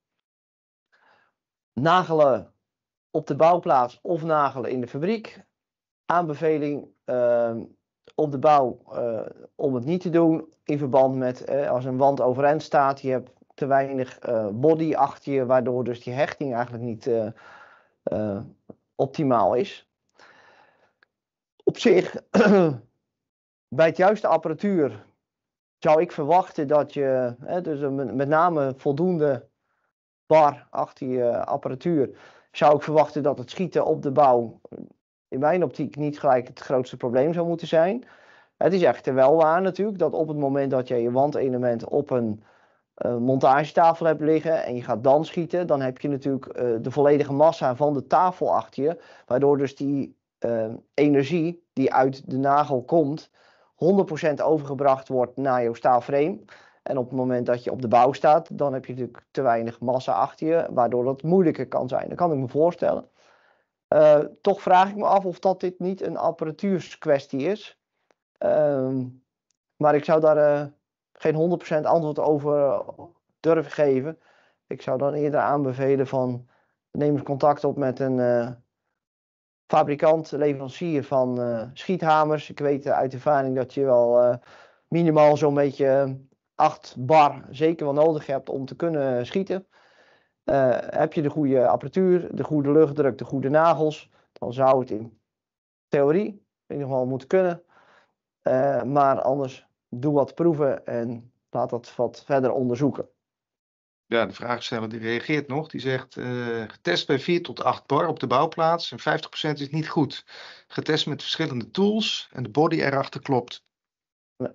nagelen op de bouwplaats of nagelen in de fabriek? Aanbeveling uh, op de bouw uh, om het niet te doen in verband met uh, als een wand overeind staat, je hebt te weinig uh, body achter je, waardoor dus die hechting eigenlijk niet uh, uh, optimaal is. Op zich, bij het juiste apparatuur zou ik verwachten dat je, hè, dus met, met name voldoende bar achter je apparatuur, zou ik verwachten dat het schieten op de bouw in mijn optiek niet gelijk het grootste probleem zou moeten zijn. Het is echter wel waar natuurlijk dat op het moment dat je je wandelement op een uh, montagetafel hebt liggen en je gaat dan schieten, dan heb je natuurlijk uh, de volledige massa van de tafel achter je, waardoor dus die uh, energie die uit de nagel komt honderd procent overgebracht wordt naar jouw staalframe. En op het moment dat je op de bouw staat, dan heb je natuurlijk te weinig massa achter je, waardoor dat moeilijker kan zijn. Dat kan ik me voorstellen. Uh, toch vraag ik me af of dat dit niet een apparatuurskwestie is. Uh, maar ik zou daar uh, geen honderd procent antwoord over durven geven. Ik zou dan eerder aanbevelen van neem eens contact op met een uh, fabrikant, leverancier van uh, schiethamers. Ik weet uit ervaring dat je wel uh, minimaal zo'n beetje acht bar zeker wel nodig hebt om te kunnen schieten. Uh, heb je de goede apparatuur, de goede luchtdruk, de goede nagels, dan zou het in theorie in ieder geval moeten kunnen. Uh, maar anders doe wat proeven en laat dat wat verder onderzoeken. Ja, de vraagsteller die reageert nog. Die zegt uh, getest bij vier tot acht bar op de bouwplaats en vijftig procent is niet goed. Getest met verschillende tools en de body erachter klopt. Ja,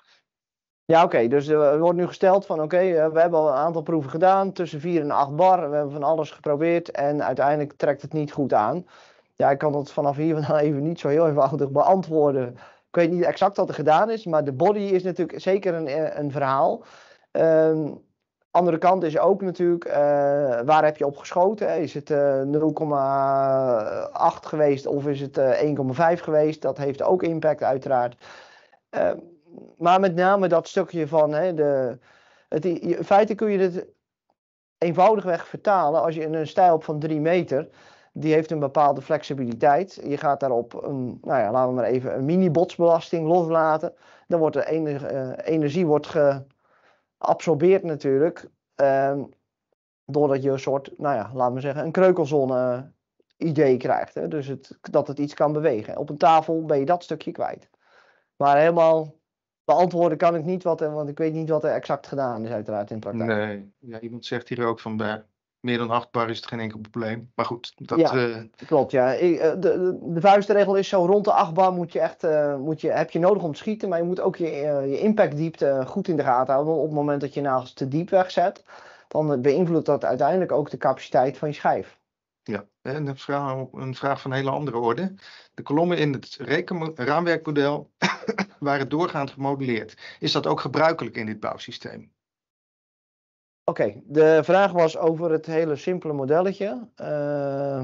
ja oké. Okay. Dus er wordt nu gesteld van oké, okay, uh, we hebben al een aantal proeven gedaan tussen vier en acht bar. We hebben van alles geprobeerd en uiteindelijk trekt het niet goed aan. Ja, ik kan dat vanaf hier vandaan even niet zo heel eenvoudig beantwoorden. Ik weet niet exact wat er gedaan is, maar de body is natuurlijk zeker een, een verhaal. Um, andere kant is ook natuurlijk, uh, waar heb je op geschoten? Is het uh, nul komma acht geweest of is het uh, één komma vijf geweest? Dat heeft ook impact uiteraard. Uh, maar met name dat stukje van, hè, de, het, in feite kun je dit eenvoudigweg vertalen als je in een stijl van drie meter... Die heeft een bepaalde flexibiliteit. Je gaat daarop een, nou ja, laten we maar even een mini-botsbelasting loslaten. Dan wordt de ener, uh, energie wordt geabsorbeerd natuurlijk. Uh, doordat je een soort, nou ja, laten we zeggen, een kreukelzone idee krijgt. Hè? Dus het, dat het iets kan bewegen. Op een tafel ben je dat stukje kwijt. Maar helemaal beantwoorden kan ik niet, wat, want ik weet niet wat er exact gedaan is uiteraard in de praktijk. Nee, ja, iemand zegt hier ook van bij meer dan acht bar is het geen enkel probleem. Maar goed, dat... Ja, uh... klopt. Ja. De, de, de vuistregel is zo, rond de acht bar moet je echt, uh, moet je, heb je nodig om te schieten. Maar je moet ook je, uh, je impactdiepte goed in de gaten houden. Op het moment dat je nagels te diep wegzet, dan beïnvloedt dat uiteindelijk ook de capaciteit van je schijf. Ja, en een vraag, een vraag van een hele andere orde. De kolommen in het reken, raamwerkmodel waren doorgaand gemodelleerd. Is dat ook gebruikelijk in dit bouwsysteem? Oké, okay, de vraag was over het hele simpele modelletje. Uh,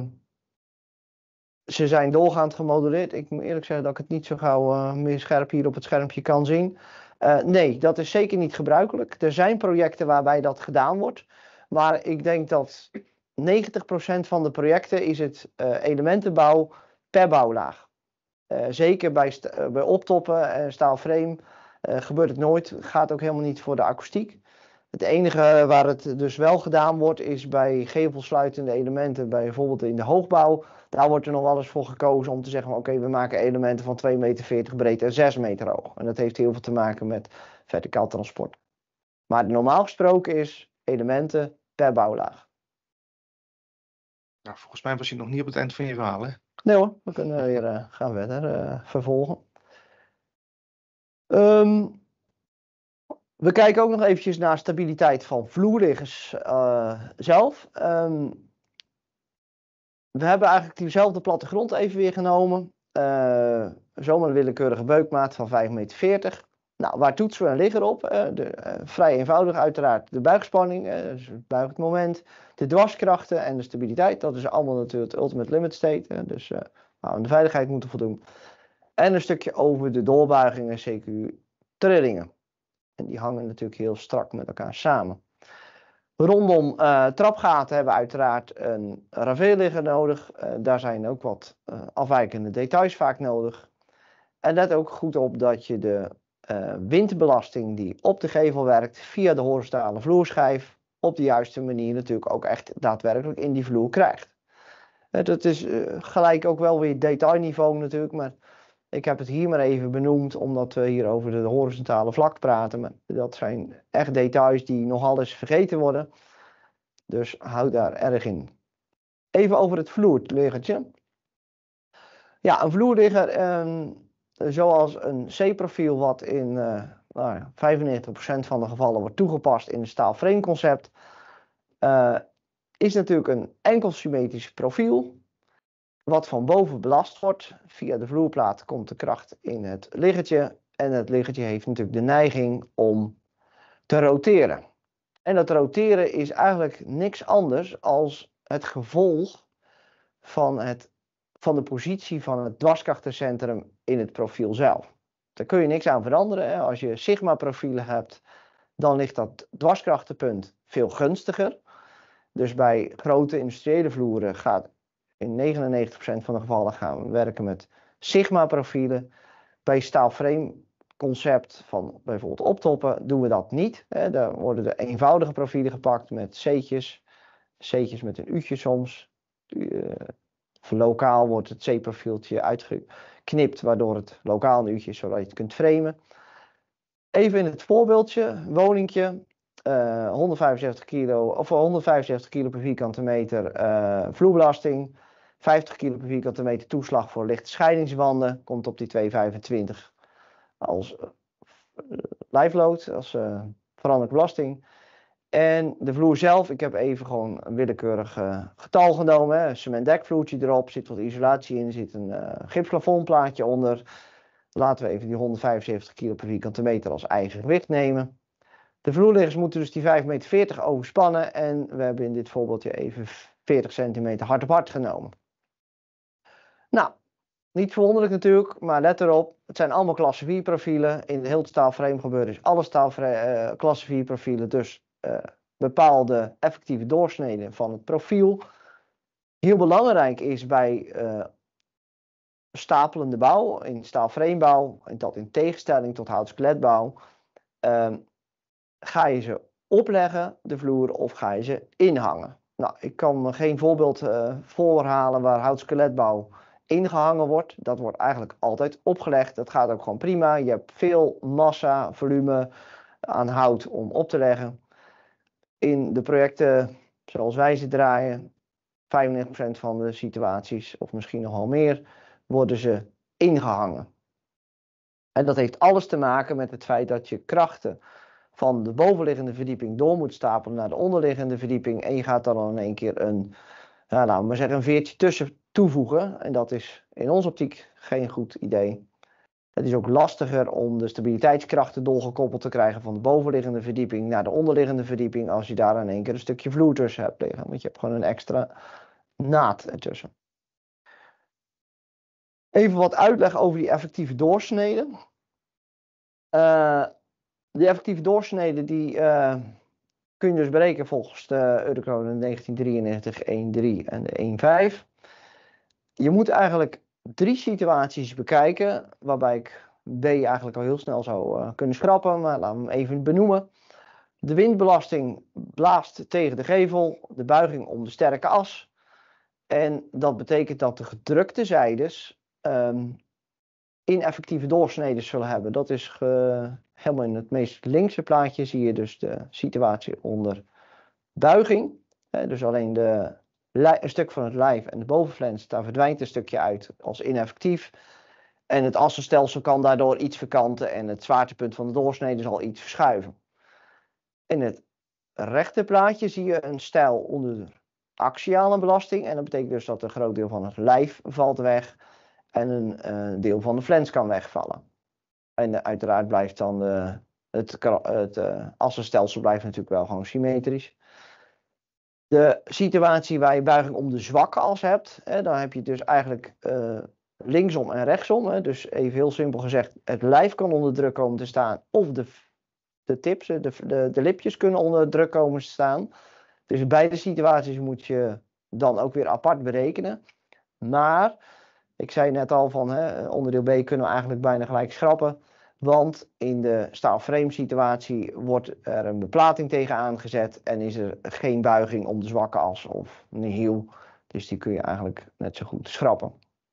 ze zijn doorgaand gemodelleerd. Ik moet eerlijk zeggen dat ik het niet zo gauw uh, meer scherp hier op het schermpje kan zien. Uh, nee, dat is zeker niet gebruikelijk. Er zijn projecten waarbij dat gedaan wordt. Maar ik denk dat negentig procent van de projecten is het uh, elementenbouw per bouwlaag. Uh, zeker bij, uh, bij optoppen en staalframe uh, gebeurt het nooit. Het gaat ook helemaal niet voor de akoestiek. Het enige waar het dus wel gedaan wordt is bij gevelsluitende elementen, bij bijvoorbeeld in de hoogbouw. Daar wordt er nog wel eens voor gekozen om te zeggen oké, okay, we maken elementen van twee meter veertig breed en zes meter hoog. En dat heeft heel veel te maken met verticaal transport. Maar normaal gesproken is elementen per bouwlaag. Nou, volgens mij was je nog niet op het eind van je verhaal, hè? Nee hoor, we kunnen weer uh, gaan verder uh, vervolgen. Um, We kijken ook nog eventjes naar stabiliteit van vloerliggers uh, zelf. Um, we hebben eigenlijk diezelfde plattegrond even weer genomen. Uh, zomaar een willekeurige beukmaat van vijf meter veertig. Nou, waar toetsen we een ligger op? Uh, de, uh, vrij eenvoudig uiteraard de buigspanning, uh, dus het buigend moment, de dwarskrachten en de stabiliteit. Dat is allemaal natuurlijk het ultimate limit state. Uh, dus uh, we aan de veiligheid moeten voldoen. En een stukje over de doorbuigingen, C Q U-trillingen. En die hangen natuurlijk heel strak met elkaar samen. Rondom uh, trapgaten hebben we uiteraard een raveelligger nodig. Uh, daar zijn ook wat uh, afwijkende details vaak nodig. En let ook goed op dat je de uh, windbelasting die op de gevel werkt via de horizontale vloerschijf op de juiste manier natuurlijk ook echt daadwerkelijk in die vloer krijgt. Uh, dat is uh, gelijk ook wel weer detailniveau natuurlijk, maar ik heb het hier maar even benoemd, omdat we hier over de horizontale vlak praten. Maar dat zijn echt details die nogal eens vergeten worden. Dus houd daar erg in. Even over het vloerliggertje. Ja, een vloerligger, eh, zoals een C-profiel wat in uh, nou ja, vijfennegentig procent van de gevallen wordt toegepast in het staalframe concept, uh, is natuurlijk een enkel symmetrisch profiel. Wat van boven belast wordt. Via de vloerplaat komt de kracht in het liggertje. En het liggertje heeft natuurlijk de neiging om te roteren. En dat roteren is eigenlijk niks anders als het gevolg van, het, van de positie van het dwarskrachtencentrum in het profiel zelf. Daar kun je niks aan veranderen. Hè. Als je sigma-profielen hebt, dan ligt dat dwarskrachtenpunt veel gunstiger. Dus bij grote industriële vloeren gaat in negenennegentig procent van de gevallen gaan we werken met sigma-profielen. Bij staalframe concept van bijvoorbeeld optoppen doen we dat niet. Hè. Daar worden de eenvoudige profielen gepakt met C'tjes, C'tjes met een U'tje soms. Uh, lokaal wordt het C-profieltje uitgeknipt, waardoor het lokaal een U'tje is, zodat je het kunt framen. Even in het voorbeeldje, woningje, uh, honderdvijfenzestig kilo, of honderdvijfenzestig kilo per vierkante meter uh, vloerbelasting, vijftig kilo per vierkante meter toeslag voor lichte scheidingswanden, komt op die tweehonderdvijfentwintig als uh, live load, als uh, veranderlijke belasting. En de vloer zelf, ik heb even gewoon een willekeurig uh, getal genomen. Hè. Een cementdekvloertje erop, zit wat isolatie in, zit een uh, gipsplafondplaatje onder. Laten we even die honderdvijfenzeventig kilo per vierkante meter als eigen gewicht nemen. De vloerliggers moeten dus die vijf meter veertig overspannen. En we hebben in dit voorbeeldje even veertig centimeter hard op hard genomen. Nou, niet verwonderlijk natuurlijk, maar let erop. Het zijn allemaal klasse vier profielen. In de heel staalframe gebeuren is alle staalframe, uh, klasse vier profielen. Dus uh, bepaalde effectieve doorsneden van het profiel. Heel belangrijk is bij uh, stapelende bouw, in staalframebouw, en dat in tegenstelling tot houtskeletbouw, uh, ga je ze opleggen, de vloer, of ga je ze inhangen. Nou, ik kan me geen voorbeeld uh, voorhalen waar houtskeletbouw ingehangen wordt. Dat wordt eigenlijk altijd opgelegd. Dat gaat ook gewoon prima. Je hebt veel massa, volume aan hout om op te leggen. In de projecten zoals wij ze draaien, vijfennegentig procent van de situaties, of misschien nog wel meer, worden ze ingehangen. En dat heeft alles te maken met het feit dat je krachten van de bovenliggende verdieping door moet stapelen naar de onderliggende verdieping. En je gaat dan in één keer een, nou, laten we maar zeggen, een veertje tussen toevoegen. En dat is in onze optiek geen goed idee. Het is ook lastiger om de stabiliteitskrachten doorgekoppeld te krijgen van de bovenliggende verdieping naar de onderliggende verdieping als je daar in één keer een stukje vloer tussen hebt liggen. Want je hebt gewoon een extra naad ertussen. Even wat uitleg over die effectieve doorsneden. Uh, die effectieve doorsneden die uh, kun je dus berekenen volgens de Eurocode negentien drieënnegentig één drie en de één vijf. Je moet eigenlijk drie situaties bekijken, waarbij ik B eigenlijk al heel snel zou uh, kunnen schrappen, maar laten we hem even benoemen. De windbelasting blaast tegen de gevel, de buiging om de sterke as. En dat betekent dat de gedrukte zijdes um, ineffectieve doorsneden zullen hebben. Dat is ge, helemaal in het meest linkse plaatje zie je dus de situatie onder buiging. He, dus alleen de, een stuk van het lijf en de bovenflens, daar verdwijnt een stukje uit als ineffectief. En het assenstelsel kan daardoor iets verkanten en het zwaartepunt van de doorsnede zal iets verschuiven. In het rechte plaatje zie je een stijl onder axiale belasting. En dat betekent dus dat een groot deel van het lijf valt weg en een uh, deel van de flens kan wegvallen. En uh, uiteraard blijft dan uh, het, het uh, assenstelsel blijft natuurlijk wel gewoon symmetrisch. De situatie waar je buiging om de zwakke as hebt, hè, dan heb je dus eigenlijk uh, linksom en rechtsom. Hè, dus even heel simpel gezegd, het lijf kan onder druk komen te staan of de, de tips, de, de, de lipjes kunnen onder druk komen te staan. Dus beide situaties moet je dan ook weer apart berekenen. Maar, ik zei net al van hè, onderdeel B kunnen we eigenlijk bijna gelijk schrappen. Want in de staalframe situatie wordt er een beplating tegen aangezet en is er geen buiging om de zwakke as of nihil. Dus die kun je eigenlijk net zo goed schrappen.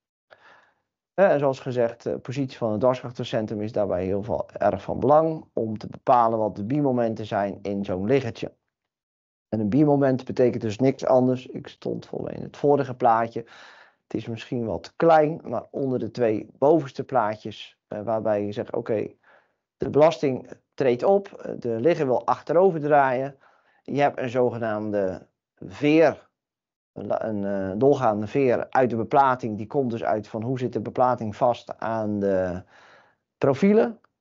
En zoals gezegd, de positie van het dwarskrachtencentrum is daarbij heel veel, erg van belang om te bepalen wat de biemomenten zijn in zo'n liggertje. En een biemoment betekent dus niks anders. Ik stond vol in het vorige plaatje. Het is misschien wat klein, maar onder de twee bovenste plaatjes, uh, waarbij je zegt, oké, okay, de belasting treedt op, de ligger wil achterover draaien. Je hebt een zogenaamde veer, een, een uh, doorgaande veer uit de beplating. Die komt dus uit van hoe zit de beplating vast aan de profielen.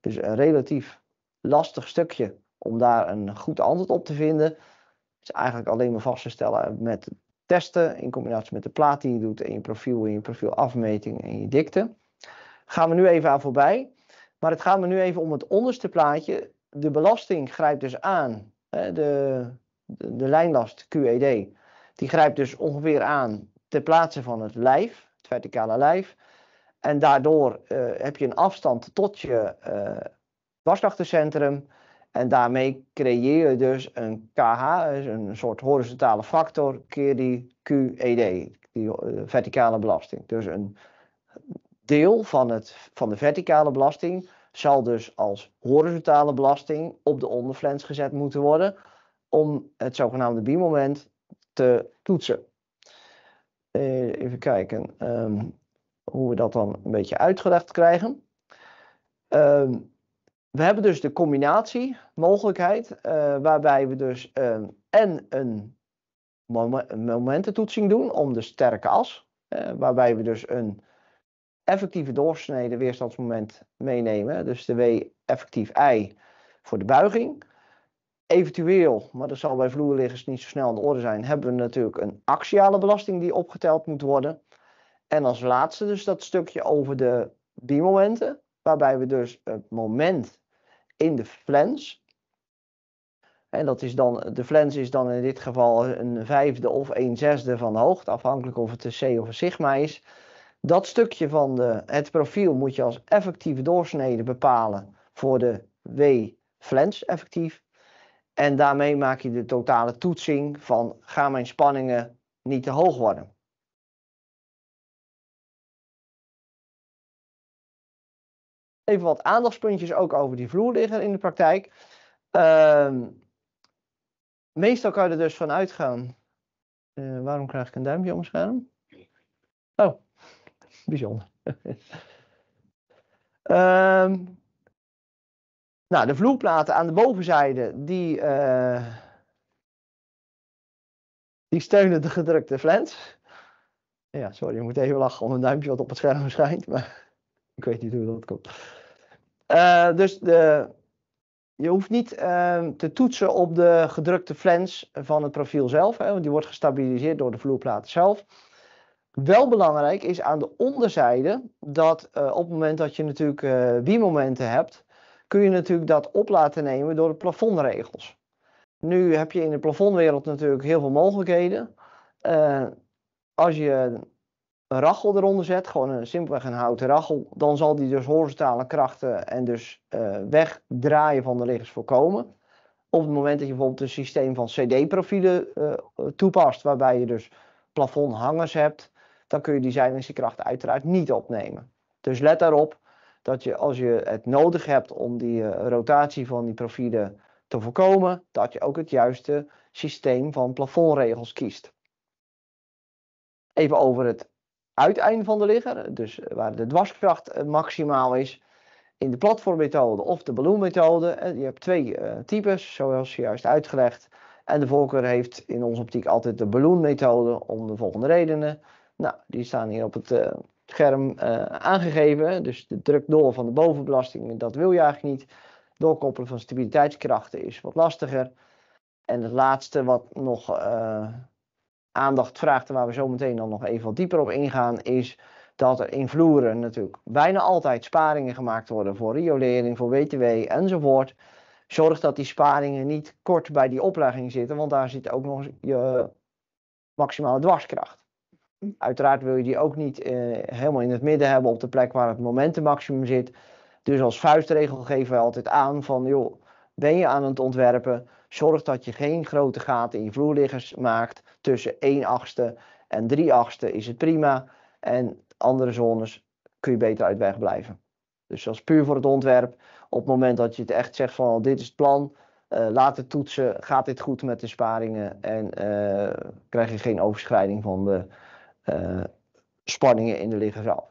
Dus een relatief lastig stukje om daar een goed antwoord op te vinden. Het is eigenlijk alleen maar vast te stellen met testen in combinatie met de plaat die je doet en je profiel en je profielafmeting en je dikte. Gaan we nu even aan voorbij. Maar het gaat me nu even om het onderste plaatje. De belasting grijpt dus aan. Hè, de, de, de lijnlast Q E D. Die grijpt dus ongeveer aan ter plaatse van het lijf. Het verticale lijf. En daardoor uh, heb je een afstand tot je uh, dwarskrachtencentrum. En daarmee creëer je dus een K H, dus een soort horizontale factor, keer die Q E D, die uh, verticale belasting. Dus een deel van, het, van de verticale belasting zal dus als horizontale belasting op de onderflens gezet moeten worden om het zogenaamde biemmoment te toetsen. Uh, even kijken um, hoe we dat dan een beetje uitgelegd krijgen. Um, We hebben dus de combinatie mogelijkheid uh, waarbij we dus uh, en een, mom een momententoetsing doen om de sterke as, uh, waarbij we dus een effectieve doorsnede weerstandsmoment meenemen, dus de W effectief I voor de buiging. Eventueel, maar dat zal bij vloerliggers niet zo snel aan de orde zijn, hebben we natuurlijk een axiale belasting die opgeteld moet worden. En als laatste dus dat stukje over de biemomenten, waarbij we dus het moment in de flens. En dat is dan, de flens is dan in dit geval een vijfde of een zesde van de hoogte, afhankelijk of het een C of een sigma is. Dat stukje van de, het profiel moet je als effectieve doorsnede bepalen voor de W flens effectief. En daarmee maak je de totale toetsing van gaan mijn spanningen niet te hoog worden. Even wat aandachtspuntjes ook over die vloerligger in de praktijk. Uh, meestal kan je er dus van uitgaan. Uh, waarom krijg ik een duimpje op mijn scherm? Oh, bijzonder. uh, nou, de vloerplaten aan de bovenzijde die, uh, die steunen de gedrukte flens. Ja, sorry, ik moet even lachen om een duimpje wat op het scherm verschijnt, maar ik weet niet hoe dat komt. Uh, dus de, je hoeft niet uh, te toetsen op de gedrukte flens van het profiel zelf, hè, want die wordt gestabiliseerd door de vloerplaten zelf. Wel belangrijk is aan de onderzijde dat uh, op het moment dat je natuurlijk uh, biemomenten hebt, kun je natuurlijk dat op laten nemen door de plafondregels. Nu heb je in de plafondwereld natuurlijk heel veel mogelijkheden. Uh, als je een rachel eronder zet, gewoon een simpelweg een houten rachel, dan zal die dus horizontale krachten en dus uh, wegdraaien van de liggers voorkomen. Op het moment dat je bijvoorbeeld een systeem van C D-profielen uh, toepast, waarbij je dus plafondhangers hebt, dan kun je die zijlingskrachten uiteraard niet opnemen. Dus let daarop dat je als je het nodig hebt om die uh, rotatie van die profielen te voorkomen, dat je ook het juiste systeem van plafondregels kiest. Even over het uiteinde van de ligger, dus waar de dwarskracht maximaal is. In de platformmethode of de balloonmethode. Je hebt twee uh, types, zoals juist uitgelegd. En de voorkeur heeft in onze optiek altijd de balloonmethode om de volgende redenen. Nou, die staan hier op het uh, scherm uh, aangegeven. Dus de druk door van de bovenbelasting, dat wil je eigenlijk niet. Doorkoppelen van stabiliteitskrachten is wat lastiger. En het laatste wat nog uh, aandacht vraagt en waar we zo meteen dan nog even wat dieper op ingaan, is dat er in vloeren natuurlijk bijna altijd sparingen gemaakt worden voor riolering, voor W T W enzovoort. Zorg dat die sparingen niet kort bij die oplegging zitten, want daar zit ook nog je maximale dwarskracht. Uiteraard wil je die ook niet uh, helemaal in het midden hebben op de plek waar het momentummaximum zit. Dus als vuistregel geven we altijd aan van, joh, ben je aan het ontwerpen, zorg dat je geen grote gaten in je vloerliggers maakt. Tussen één achtste en drie achtste is het prima. En andere zones kun je beter uit weg blijven. Dus dat is puur voor het ontwerp. Op het moment dat je het echt zegt van, oh, dit is het plan, uh, laat het toetsen, gaat dit goed met de sparingen en uh, krijg je geen overschrijding van de uh, spanningen in de ligger zelf.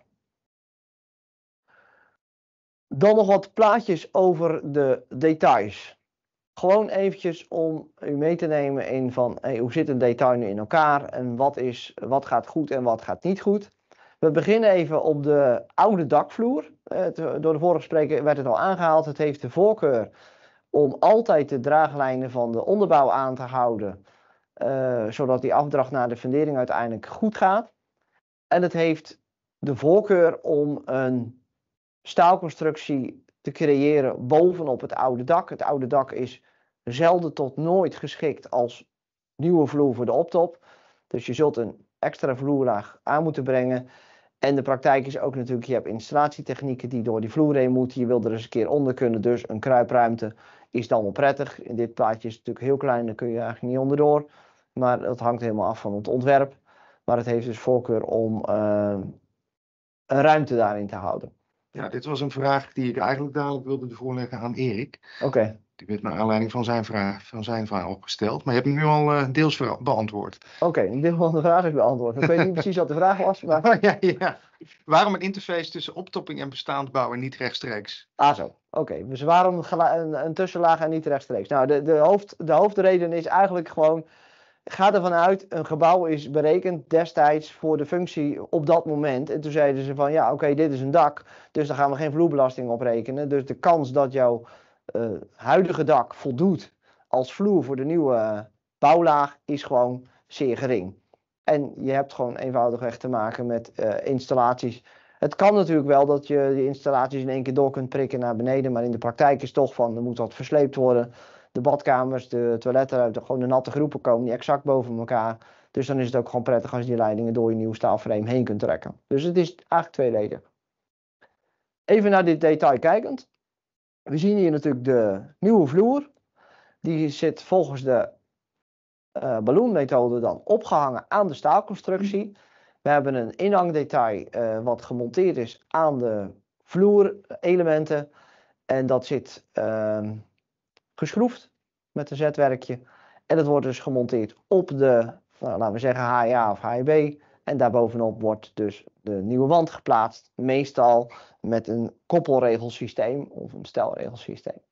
Dan nog wat plaatjes over de details. Gewoon eventjes om u mee te nemen in van hey, hoe zit een detail nu in elkaar en wat, is, wat gaat goed en wat gaat niet goed. We beginnen even op de oude dakvloer. Het, door de vorige spreker werd het al aangehaald. Het heeft de voorkeur om altijd de draaglijnen van de onderbouw aan te houden. Uh, zodat die afdracht naar de fundering uiteindelijk goed gaat. En het heeft de voorkeur om een staalconstructie te creëren bovenop het oude dak. Het oude dak is zelden tot nooit geschikt als nieuwe vloer voor de optop. Dus je zult een extra vloerlaag aan moeten brengen. En de praktijk is ook natuurlijk, je hebt installatietechnieken die door die vloer heen moeten. Je wil er eens een keer onder kunnen, dus een kruipruimte is dan wel prettig. In dit plaatje is het natuurlijk heel klein, daar kun je eigenlijk niet onderdoor. Maar dat hangt helemaal af van het ontwerp. Maar het heeft dus voorkeur om uh, een ruimte daarin te houden. Ja, dit was een vraag die ik eigenlijk dadelijk wilde voorleggen aan Erik. Oké. Okay. Die werd naar aanleiding van zijn vraag, van zijn vraag opgesteld. Maar je hebt hem nu al uh, deels beantwoord. Oké, okay, een deel van de vraag heb ik beantwoord. Ik weet niet precies wat de vraag was. Maar... ja, ja. Waarom een interface tussen optopping en bestaandbouw en niet rechtstreeks? Ah zo, oké. Okay. Dus waarom een, een tussenlaag en niet rechtstreeks? Nou, de, de, hoofd, de hoofdreden is eigenlijk gewoon... Ga ervan uit, een gebouw is berekend destijds voor de functie op dat moment. En toen zeiden ze van, ja, oké, okay, dit is een dak, dus daar gaan we geen vloerbelasting op rekenen. Dus de kans dat jouw uh, huidige dak voldoet als vloer voor de nieuwe uh, bouwlaag is gewoon zeer gering. En je hebt gewoon eenvoudigweg te maken met uh, installaties. Het kan natuurlijk wel dat je die installaties in één keer door kunt prikken naar beneden, maar in de praktijk is toch van, er moet wat versleept worden. De badkamers, de toiletten, gewoon de natte groepen komen die exact boven elkaar. Dus dan is het ook gewoon prettig als je die leidingen door je nieuwe staalframe heen kunt trekken. Dus het is eigenlijk tweeledig. Even naar dit detail kijkend. We zien hier natuurlijk de nieuwe vloer. Die zit volgens de uh, balloonmethode dan opgehangen aan de staalconstructie. We hebben een inhangdetail uh, wat gemonteerd is aan de vloerelementen. En dat zit... Uh, geschroefd met een zetwerkje. En dat wordt dus gemonteerd op de, nou, laten we zeggen H I A of H I B. En daarbovenop wordt dus de nieuwe wand geplaatst. Meestal met een koppelregelsysteem of een stelregelsysteem.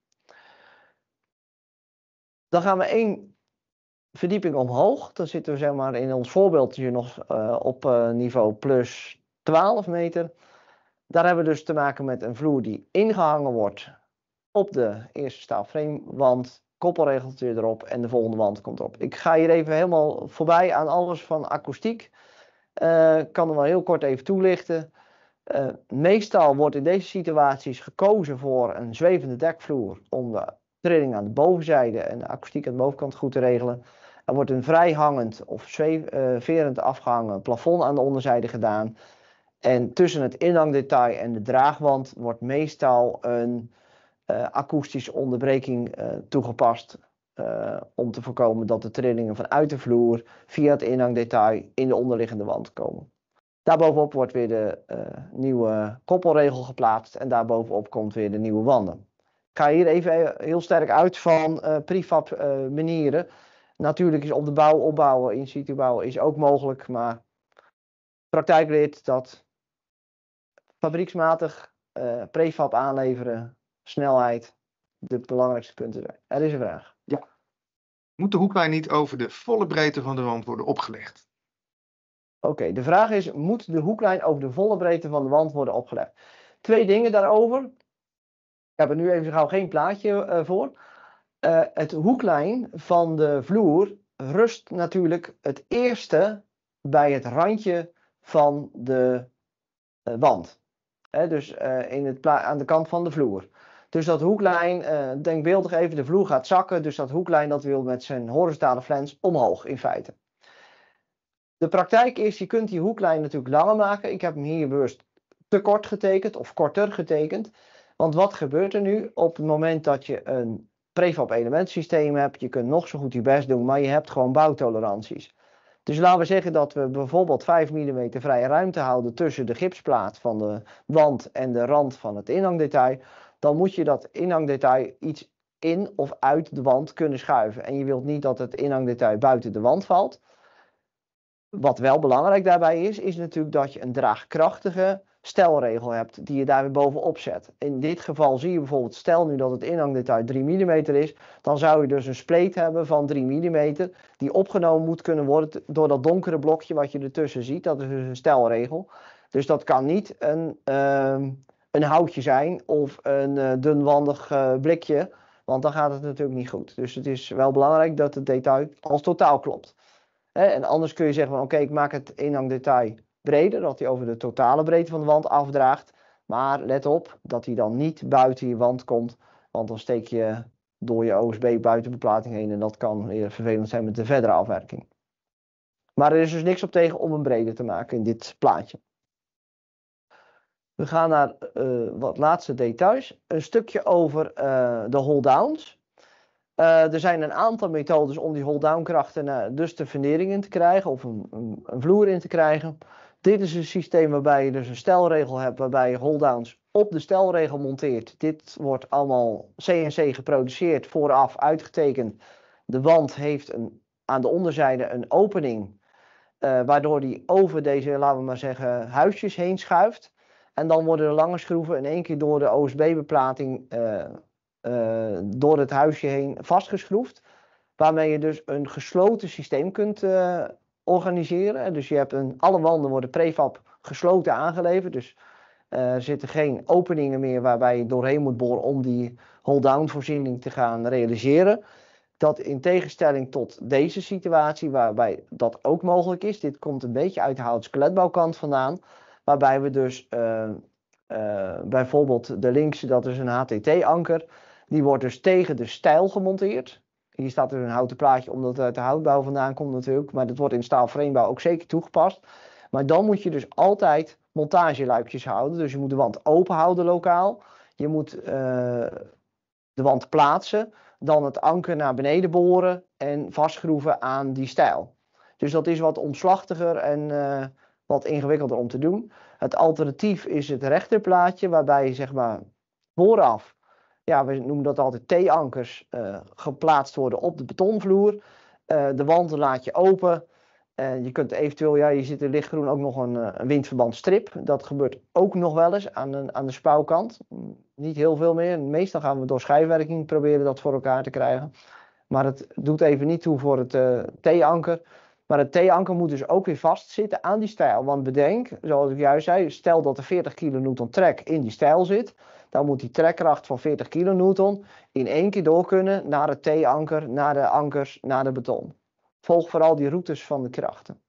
Dan gaan we één verdieping omhoog. Dan zitten we zeg maar in ons voorbeeldje nog uh, op uh, niveau plus twaalf meter. Daar hebben we dus te maken met een vloer die ingehangen wordt op de eerste staalframewand, koppelregeltje erop en de volgende wand komt erop. Ik ga hier even helemaal voorbij aan alles van akoestiek. Uh, ik kan er wel heel kort even toelichten. Uh, meestal wordt in deze situaties gekozen voor een zwevende dekvloer om de trilling aan de bovenzijde en de akoestiek aan de bovenkant goed te regelen. Er wordt een vrij hangend of zweverend uh, afgehangen plafond aan de onderzijde gedaan. En tussen het inhangdetail en de draagwand wordt meestal een Uh, akoestische onderbreking uh, toegepast uh, om te voorkomen dat de trillingen vanuit de vloer via het inhangdetail in de onderliggende wand komen. Daarbovenop wordt weer de uh, nieuwe koppelregel geplaatst en daarbovenop komt weer de nieuwe wanden. Ik ga hier even heel sterk uit van uh, prefab uh, manieren. Natuurlijk is op de bouw opbouwen, in situ bouwen is ook mogelijk, maar praktijk leert dat fabrieksmatig uh, prefab aanleveren, snelheid, de belangrijkste punten zijn. Er is een vraag. Ja. Moet de hoeklijn niet over de volle breedte van de wand worden opgelegd? Oké, okay, de vraag is, moet de hoeklijn over de volle breedte van de wand worden opgelegd? Twee dingen daarover. Ik heb er nu even gauw geen plaatje uh, voor. Uh, het hoeklijn van de vloer rust natuurlijk het eerste bij het randje van de uh, wand. He, dus uh, in het aan de kant van de vloer. Dus dat hoeklijn, uh, denkbeeldig even, de vloer gaat zakken. Dus dat hoeklijn dat wil met zijn horizontale flens omhoog in feite. De praktijk is, je kunt die hoeklijn natuurlijk langer maken. Ik heb hem hier bewust te kort getekend of korter getekend. Want wat gebeurt er nu op het moment dat je een prefab elementsysteem hebt? Je kunt nog zo goed je best doen, maar je hebt gewoon bouwtoleranties. Dus laten we zeggen dat we bijvoorbeeld vijf millimeter vrije ruimte houden tussen de gipsplaat van de wand en de rand van het inhangdetail. Dan moet je dat inhangdetail iets in of uit de wand kunnen schuiven. En je wilt niet dat het inhangdetail buiten de wand valt. Wat wel belangrijk daarbij is, is natuurlijk dat je een draagkrachtige stelregel hebt die je daar weer bovenop zet. In dit geval zie je bijvoorbeeld, stel nu dat het inhangdetail drie millimeter is, dan zou je dus een spleet hebben van drie millimeter die opgenomen moet kunnen worden door dat donkere blokje wat je ertussen ziet. Dat is dus een stelregel. Dus dat kan niet een uh, een houtje zijn of een uh, dunwandig uh, blikje, want dan gaat het natuurlijk niet goed. Dus het is wel belangrijk dat het detail als totaal klopt. Hè? En anders kun je zeggen van oké, okay, ik maak het inhangdetail breder, dat hij over de totale breedte van de wand afdraagt. Maar let op dat hij dan niet buiten je wand komt, want dan steek je door je O S B buitenbeplating heen en dat kan weer vervelend zijn met de verdere afwerking. Maar er is dus niks op tegen om hem breder te maken in dit plaatje. We gaan naar uh, wat laatste details. Een stukje over uh, de hold-downs. Uh, er zijn een aantal methodes om die hold-down krachten uh, dus de fundering in te krijgen of een, een, een vloer in te krijgen. Dit is een systeem waarbij je dus een stelregel hebt waarbij je hold-downs op de stelregel monteert. Dit wordt allemaal C N C geproduceerd, vooraf uitgetekend. De wand heeft een, aan de onderzijde een opening, uh, waardoor die over deze, laten we maar zeggen, huisjes heen schuift. En dan worden de lange schroeven in één keer door de O S B-beplating uh, uh, door het huisje heen vastgeschroefd. Waarmee je dus een gesloten systeem kunt uh, organiseren. Dus je hebt een, alle wanden worden prefab gesloten aangeleverd. Dus uh, er zitten geen openingen meer waarbij je doorheen moet boren om die hold-down voorziening te gaan realiseren. Dat in tegenstelling tot deze situatie waarbij dat ook mogelijk is. Dit komt een beetje uit de hout-skeletbouwkant vandaan. Waarbij we dus uh, uh, bijvoorbeeld de linkse, dat is een H T T-anker. Die wordt dus tegen de stijl gemonteerd. Hier staat dus een houten plaatje omdat het uit de houtbouw vandaan komt natuurlijk. Maar dat wordt in staalframebouw ook zeker toegepast. Maar dan moet je dus altijd montageluikjes houden. Dus je moet de wand open houden lokaal. Je moet uh, de wand plaatsen. Dan het anker naar beneden boren en vastschroeven aan die stijl. Dus dat is wat omslachtiger en uh, wat ingewikkelder om te doen. Het alternatief is het rechterplaatje waarbij je zeg maar vooraf, ja, we noemen dat altijd T-ankers, uh, geplaatst worden op de betonvloer. Uh, de wand laat je open. Uh, je kunt eventueel, ja, je zit in lichtgroen ook nog een, een windverbandstrip. Dat gebeurt ook nog wel eens aan de, aan de spouwkant. Niet heel veel meer. Meestal gaan we door schijfwerking proberen dat voor elkaar te krijgen. Maar het doet even niet toe voor het uh, T-anker. Maar het T-anker moet dus ook weer vastzitten aan die stijl. Want bedenk, zoals ik juist zei, stel dat er veertig kilonewton trek in die stijl zit. Dan moet die trekkracht van veertig kilonewton in één keer door kunnen naar het T-anker, naar de ankers, naar de beton. Volg vooral die routes van de krachten.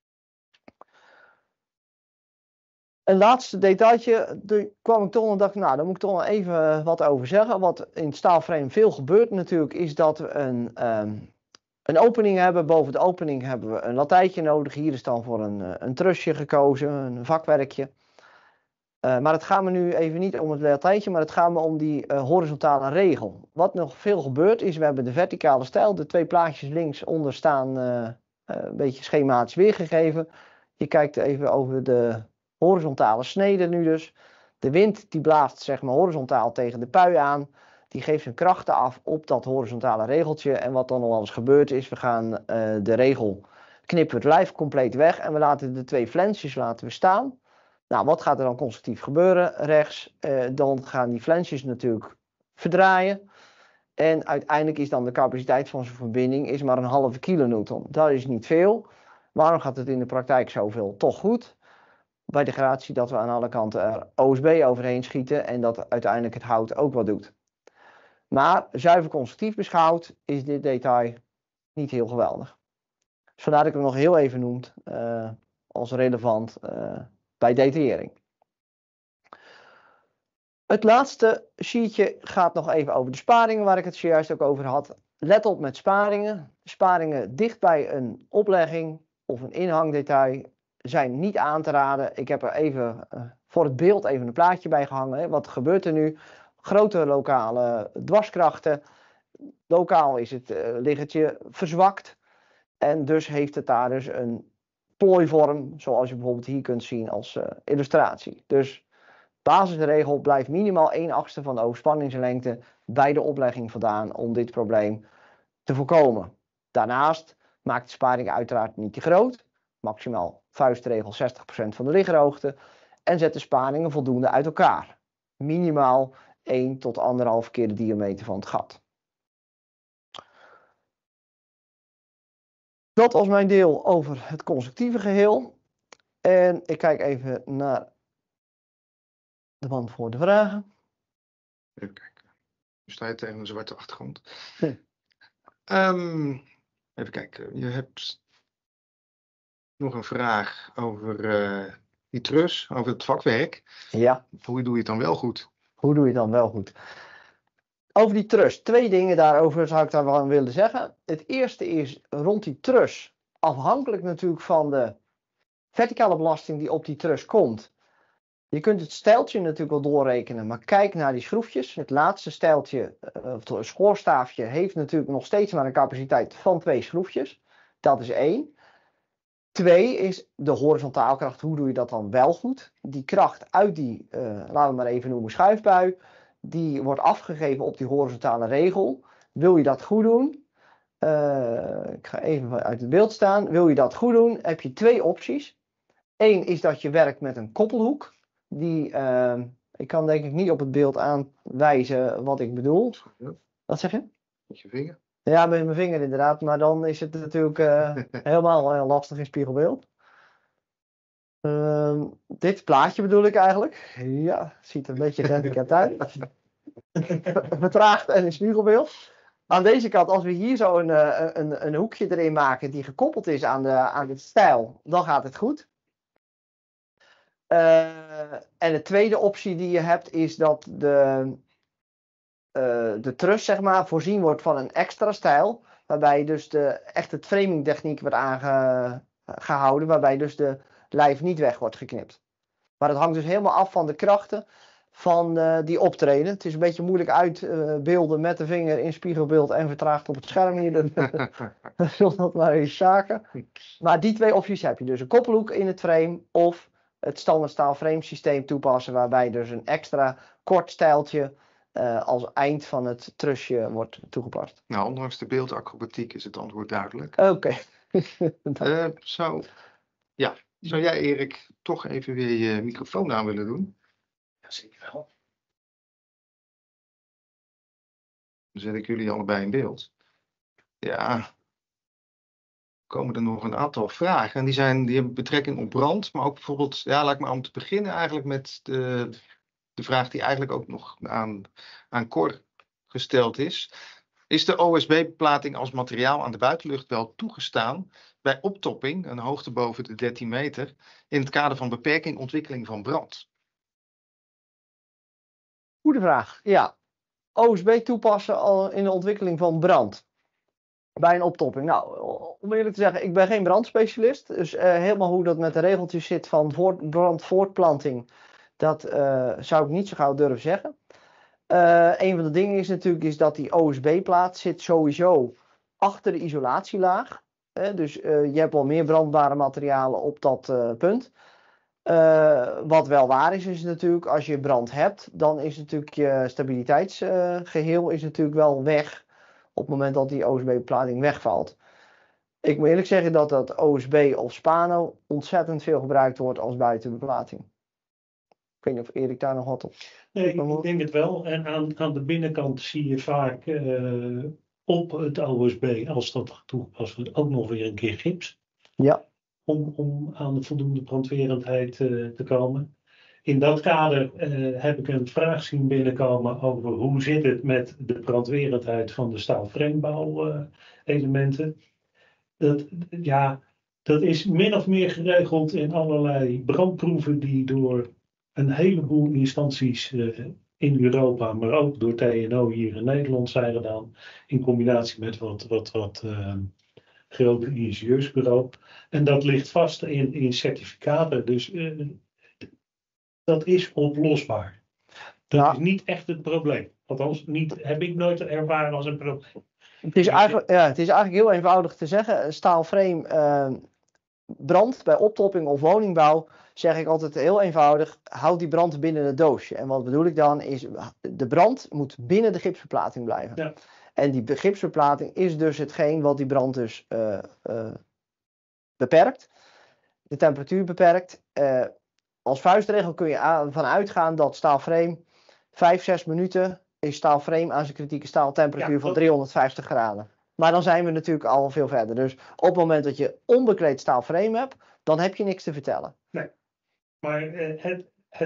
Een laatste detailtje, daar kwam ik toch en dacht, nou, daar moet ik toch nog even wat over zeggen. Wat in het staalframe veel gebeurt natuurlijk, is dat we een, um, een opening hebben. Boven de opening hebben we een latijntje nodig. Hier is dan voor een, een trusje gekozen, een vakwerkje. Uh, maar het gaat me nu even niet om het latijntje, maar het gaat me om die uh, horizontale regel. Wat nog veel gebeurt is, we hebben de verticale stijl. De twee plaatjes linksonder staan uh, uh, een beetje schematisch weergegeven. Je kijkt even over de horizontale snede nu dus. De wind die blaast zeg maar horizontaal tegen de pui aan. Die geeft zijn krachten af op dat horizontale regeltje. En wat dan nog wel eens gebeurt is, we gaan uh, de regel, knippen het lijf compleet weg. En we laten de twee flensjes laten we staan. Nou, wat gaat er dan constructief gebeuren? Rechts, uh, dan gaan die flensjes natuurlijk verdraaien. En uiteindelijk is dan de capaciteit van zijn verbinding is maar een halve kilonewton. Dat is niet veel. Waarom gaat het in de praktijk zoveel? Toch goed. Bij de gratie dat we aan alle kanten er O S B overheen schieten en dat uiteindelijk het hout ook wat doet. Maar zuiver constructief beschouwd is dit detail niet heel geweldig. Dus vandaar dat ik hem nog heel even noem uh, als relevant uh, bij detaillering. Het laatste sheetje gaat nog even over de sparingen waar ik het zojuist ook over had. Let op met sparingen. Sparingen dicht bij een oplegging of een inhangdetail zijn niet aan te raden. Ik heb er even uh, voor het beeld even een plaatje bij gehangen. Hè. Wat gebeurt er nu? Grote lokale dwarskrachten. Lokaal is het uh, liggetje verzwakt. En dus heeft het daar dus een plooivorm. Zoals je bijvoorbeeld hier kunt zien als uh, illustratie. Dus basisregel blijft minimaal één achtste van de overspanningslengte bij de oplegging vandaan om dit probleem te voorkomen. Daarnaast maakt de sparing uiteraard niet te groot. Maximaal vuistregel zestig procent van de liggerhoogte. En zet de sparingen voldoende uit elkaar. Minimaal één tot anderhalf keer de diameter van het gat. Dat was mijn deel over het constructieve geheel. En ik kijk even naar de man voor de vragen. Even kijken. Nu sta je tegen een zwarte achtergrond. Hm. Um, even kijken. Je hebt nog een vraag over uh, die trus, over het vakwerk. Ja. Hoe doe je het dan wel goed? Hoe doe je het dan wel goed? Over die trus. Twee dingen daarover zou ik daar wel willen zeggen. Het eerste is rond die trus. Afhankelijk natuurlijk van de verticale belasting die op die trus komt. Je kunt het stijltje natuurlijk wel doorrekenen, maar kijk naar die schroefjes. Het laatste stijltje, of het schoorstaafje, heeft natuurlijk nog steeds maar een capaciteit van twee schroefjes. Dat is één. Twee is de horizontaalkracht. Hoe doe je dat dan wel goed? Die kracht uit die, uh, laten we maar even noemen, schuifbui, die wordt afgegeven op die horizontale regel. Wil je dat goed doen? Uh, ik ga even uit het beeld staan. Wil je dat goed doen, heb je twee opties. Eén is dat je werkt met een koppelhoek. Die, uh, ik kan denk ik niet op het beeld aanwijzen wat ik bedoel. Wat zeg je? Met je vinger? Ja, met mijn vinger inderdaad. Maar dan is het natuurlijk uh, helemaal uh, lastig in spiegelbeeld. Uh, dit plaatje bedoel ik eigenlijk. Ja, ziet er een beetje gehandicapt uit. Vertraagd en in spiegelbeeld. Aan deze kant, als we hier zo een, een, een hoekje erin maken die gekoppeld is aan, de, aan het stijl, dan gaat het goed. Uh, en de tweede optie die je hebt is dat de, uh, de truss zeg maar, voorzien wordt van een extra stijl. Waarbij dus de, echt het framing techniek wordt aangehouden. Waarbij dus de lijf niet weg wordt geknipt. Maar het hangt dus helemaal af van de krachten van uh, die optreden. Het is een beetje moeilijk uitbeelden uh, met de vinger in spiegelbeeld en vertraagd op het scherm hier. Dan zult dat maar eens zaken. Maar die twee opties heb je dus. Een koppelhoek in het frame of het standaard staal frame systeem toepassen. Waarbij dus een extra kort stijltje uh, als eind van het trusje wordt toegepast. Nou, ondanks de beeldacrobatiek is het antwoord duidelijk. Oké. Okay. uh, zo, ja. Zou jij, Erik, toch even weer je microfoon aan willen doen? Ja, zeker wel. Dan zet ik jullie allebei in beeld. Ja. Komen er nog een aantal vragen. En die, zijn, die hebben betrekking op brand. Maar ook bijvoorbeeld, ja, laat ik maar om te beginnen eigenlijk met de, de vraag die eigenlijk ook nog aan, aan Cor gesteld is. Is de O S B-beplating als materiaal aan de buitenlucht wel toegestaan bij optopping, een hoogte boven de dertien meter, in het kader van beperking ontwikkeling van brand? Goede vraag. Ja, O S B toepassen al in de ontwikkeling van brand. Bij een optopping. Nou, om eerlijk te zeggen, ik ben geen brandspecialist. Dus uh, helemaal hoe dat met de regeltjes zit van voort, brandvoortplanting, dat uh, zou ik niet zo gauw durven zeggen. Uh, een van de dingen is natuurlijk is dat die O S B-plaat zit sowieso achter de isolatielaag. Uh, dus uh, je hebt wel meer brandbare materialen op dat uh, punt. Uh, wat wel waar is, is natuurlijk als je brand hebt, dan is natuurlijk je stabiliteitsgeheel uh, is natuurlijk wel weg op het moment dat die O S B-beplating wegvalt. Ik moet eerlijk zeggen dat dat O S B of Spano ontzettend veel gebruikt wordt als buitenbeplating. Ik weet niet of Erik daar nog wat op... Nee, ik denk het wel. En aan, aan de binnenkant zie je vaak uh, op het O S B, als dat toegepast wordt, ook nog weer een keer gips. Ja. Om, om aan de voldoende brandwerendheid uh, te komen. In dat kader uh, heb ik een vraag zien binnenkomen over hoe zit het met de brandwerendheid van de staalframebouw uh, elementen. Dat, ja, dat is min of meer geregeld in allerlei brandproeven die door een heleboel instanties uh, in Europa, maar ook door T N O hier in Nederland zijn gedaan. In combinatie met wat, wat, wat uh, grote ingenieursbureau. En dat ligt vast in, in certificaten. Dus uh, dat is oplosbaar. Dat ja. is niet echt het probleem. Althans, niet, heb ik nooit ervaren als een probleem. Het is eigenlijk, ja, het is eigenlijk heel eenvoudig te zeggen. Staalframe uh, brand bij optopping of woningbouw, zeg ik altijd heel eenvoudig, houd die brand binnen het doosje. En wat bedoel ik dan is, de brand moet binnen de gipsverplating blijven. Ja. En die gipsverplating is dus hetgeen wat die brand dus uh, uh, beperkt. De temperatuur beperkt. Uh, als vuistregel kun je ervan uitgaan dat staalframe vijf, zes minuten is staalframe aan zijn kritieke staaltemperatuur ja, van driehonderdvijftig graden. Maar dan zijn we natuurlijk al veel verder. Dus op het moment dat je onbekleed staalframe hebt, dan heb je niks te vertellen. Nee, maar uh, het, het wordt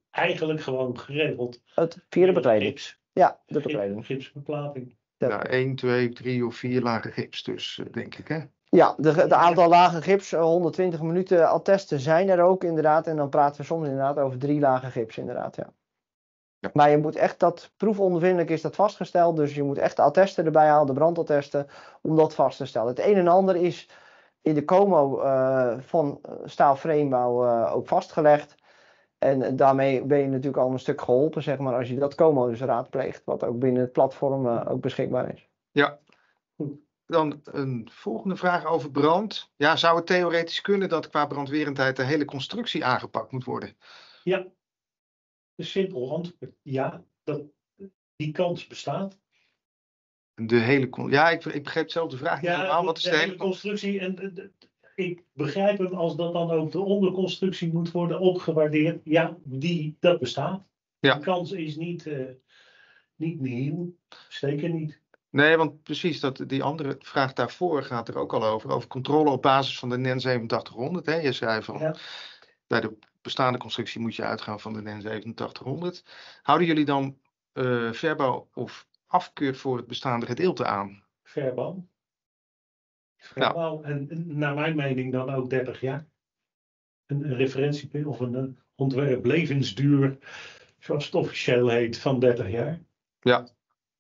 eigenlijk gewoon geregeld. Het via de bekleding. Gips, Ja, de gips, bekleding. gipsbeplaating. Ja, één, twee, drie of vier lagen gips dus, eh, denk ik, hè? Ja, de, de aantal lagen gips, eh, honderdtwintig minuten attesten zijn er ook inderdaad. En dan praten we soms inderdaad over drie lagen gips inderdaad, ja. Ja. Maar je moet echt, dat proefondervindelijk is dat vastgesteld. Dus je moet echt de attesten erbij halen, de brandattesten, om dat vast te stellen. Het een en ander is in de COMO uh, van staalframebouw uh, ook vastgelegd. En daarmee ben je natuurlijk al een stuk geholpen, zeg maar, als je dat COMO dus raadpleegt. Wat ook binnen het platform uh, ook beschikbaar is. Ja. Dan een volgende vraag over brand. Ja, zou het theoretisch kunnen dat qua brandwerendheid de hele constructie aangepakt moet worden? Ja, een simpel antwoord. Ja, dat, die kans bestaat. De hele, ja, ik, ik begreep zelf de vraag niet Ja, helemaal. Wat is de, de de hele hele constructie. En de, de, ik begrijp hem als dat dan ook de onderconstructie moet worden opgewaardeerd. Ja, die, dat bestaat. Ja. Die kans is niet, uh, niet nihil. Zeker niet. Nee, want precies, dat, die andere vraag daarvoor gaat er ook al over. Over controle op basis van de N E N zevenentachtighonderd. Hè? Je zei van, Ja. bij de bestaande constructie moet je uitgaan van de N E N zevenentachtighonderd. Houden jullie dan uh, verbouw of afkeur voor het bestaande gedeelte aan? Verbouw. Verbouw. Ja. En naar mijn mening dan ook dertig jaar. Een, een referentie of een, een ontwerp levensduur, zoals het officieel heet, van dertig jaar. Ja.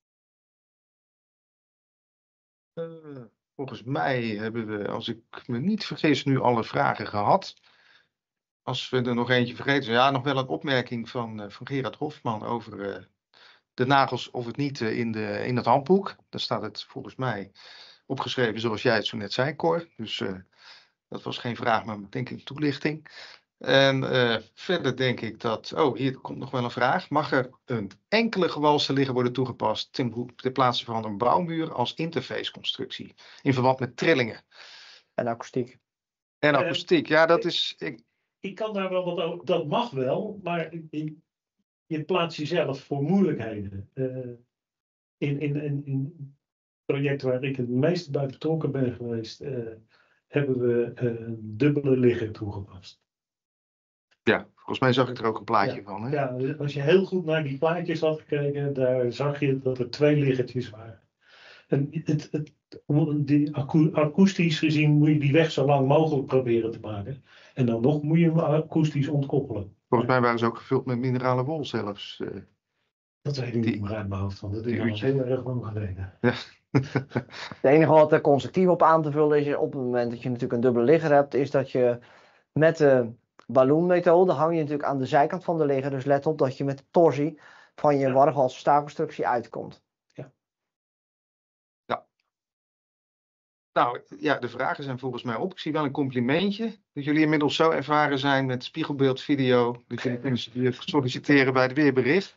Uh, volgens mij hebben we, als ik me niet vergis, nu alle vragen gehad. Als we er nog eentje vergeten zijn. Ja, nog wel een opmerking van, uh, van Gerard Hofman over uh, de nagels of het niet uh, in, de, in het handboek. Daar staat het volgens mij opgeschreven zoals jij het zo net zei, Cor. Dus uh, dat was geen vraag, maar denk ik toelichting. En uh, verder denk ik dat... Oh, hier komt nog wel een vraag. Mag er een enkele gewalste ligger worden toegepast ten, ten plaatse van een bouwmuur als interfaceconstructie in verband met trillingen? En akoestiek. En akoestiek, ja, dat is... Ik, ik kan daar wel wat over... Dat mag wel, maar je, je plaatst jezelf voor moeilijkheden. Uh, in, in, in, in het project waar ik het meest bij betrokken ben geweest... Uh, hebben we uh, een dubbele ligger toegepast. Ja, volgens mij zag ik er ook een plaatje ja, van. Hè? Ja, als je heel goed naar die plaatjes had gekeken, daar zag je dat er twee liggertjes waren. En het, het, die, akoestisch gezien moet je die weg zo lang mogelijk proberen te maken. En dan nog moet je hem akoestisch ontkoppelen. Volgens mij waren ze ook gevuld met minerale wol zelfs. Uh, dat weet ik die, niet meer uit mijn hoofd, want dat is al heel erg lang geleden. Ja. Het enige wat er constructief op aan te vullen is, op het moment dat je natuurlijk een dubbele ligger hebt, is dat je met de balloonmethode hang je natuurlijk aan de zijkant van de ligger. Dus let op dat je met de torsie van je ja. wargwalse staalconstructie uitkomt. Ja. Ja. Nou, ja, de vragen zijn volgens mij op. Ik zie wel een complimentje. Dat jullie inmiddels zo ervaren zijn met spiegelbeeldvideo. Dat jullie kunnen solliciteren bij het weerbericht.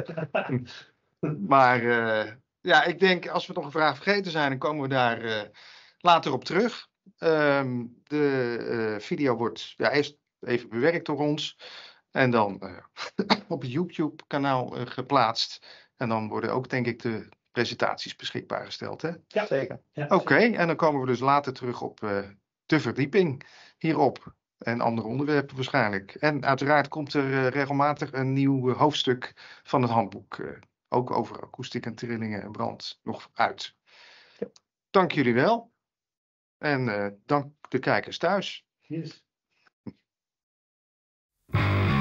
Maar uh, ja, ik denk als we nog een vraag vergeten zijn, dan komen we daar uh, later op terug. Um, de uh, video wordt ja, eerst even bewerkt door ons. En dan uh, op het YouTube-kanaal uh, geplaatst. En dan worden ook, denk ik, de presentaties beschikbaar gesteld. Hè? Ja, zeker. Ja, Oké, okay, en dan komen we dus later terug op uh, de verdieping hierop. En andere onderwerpen waarschijnlijk. En uiteraard komt er uh, regelmatig een nieuw uh, hoofdstuk van het handboek. Uh, ook over akoestiek en trillingen en brand nog uit. Ja. Dank jullie wel. En uh, dank de kijkers thuis. Yes.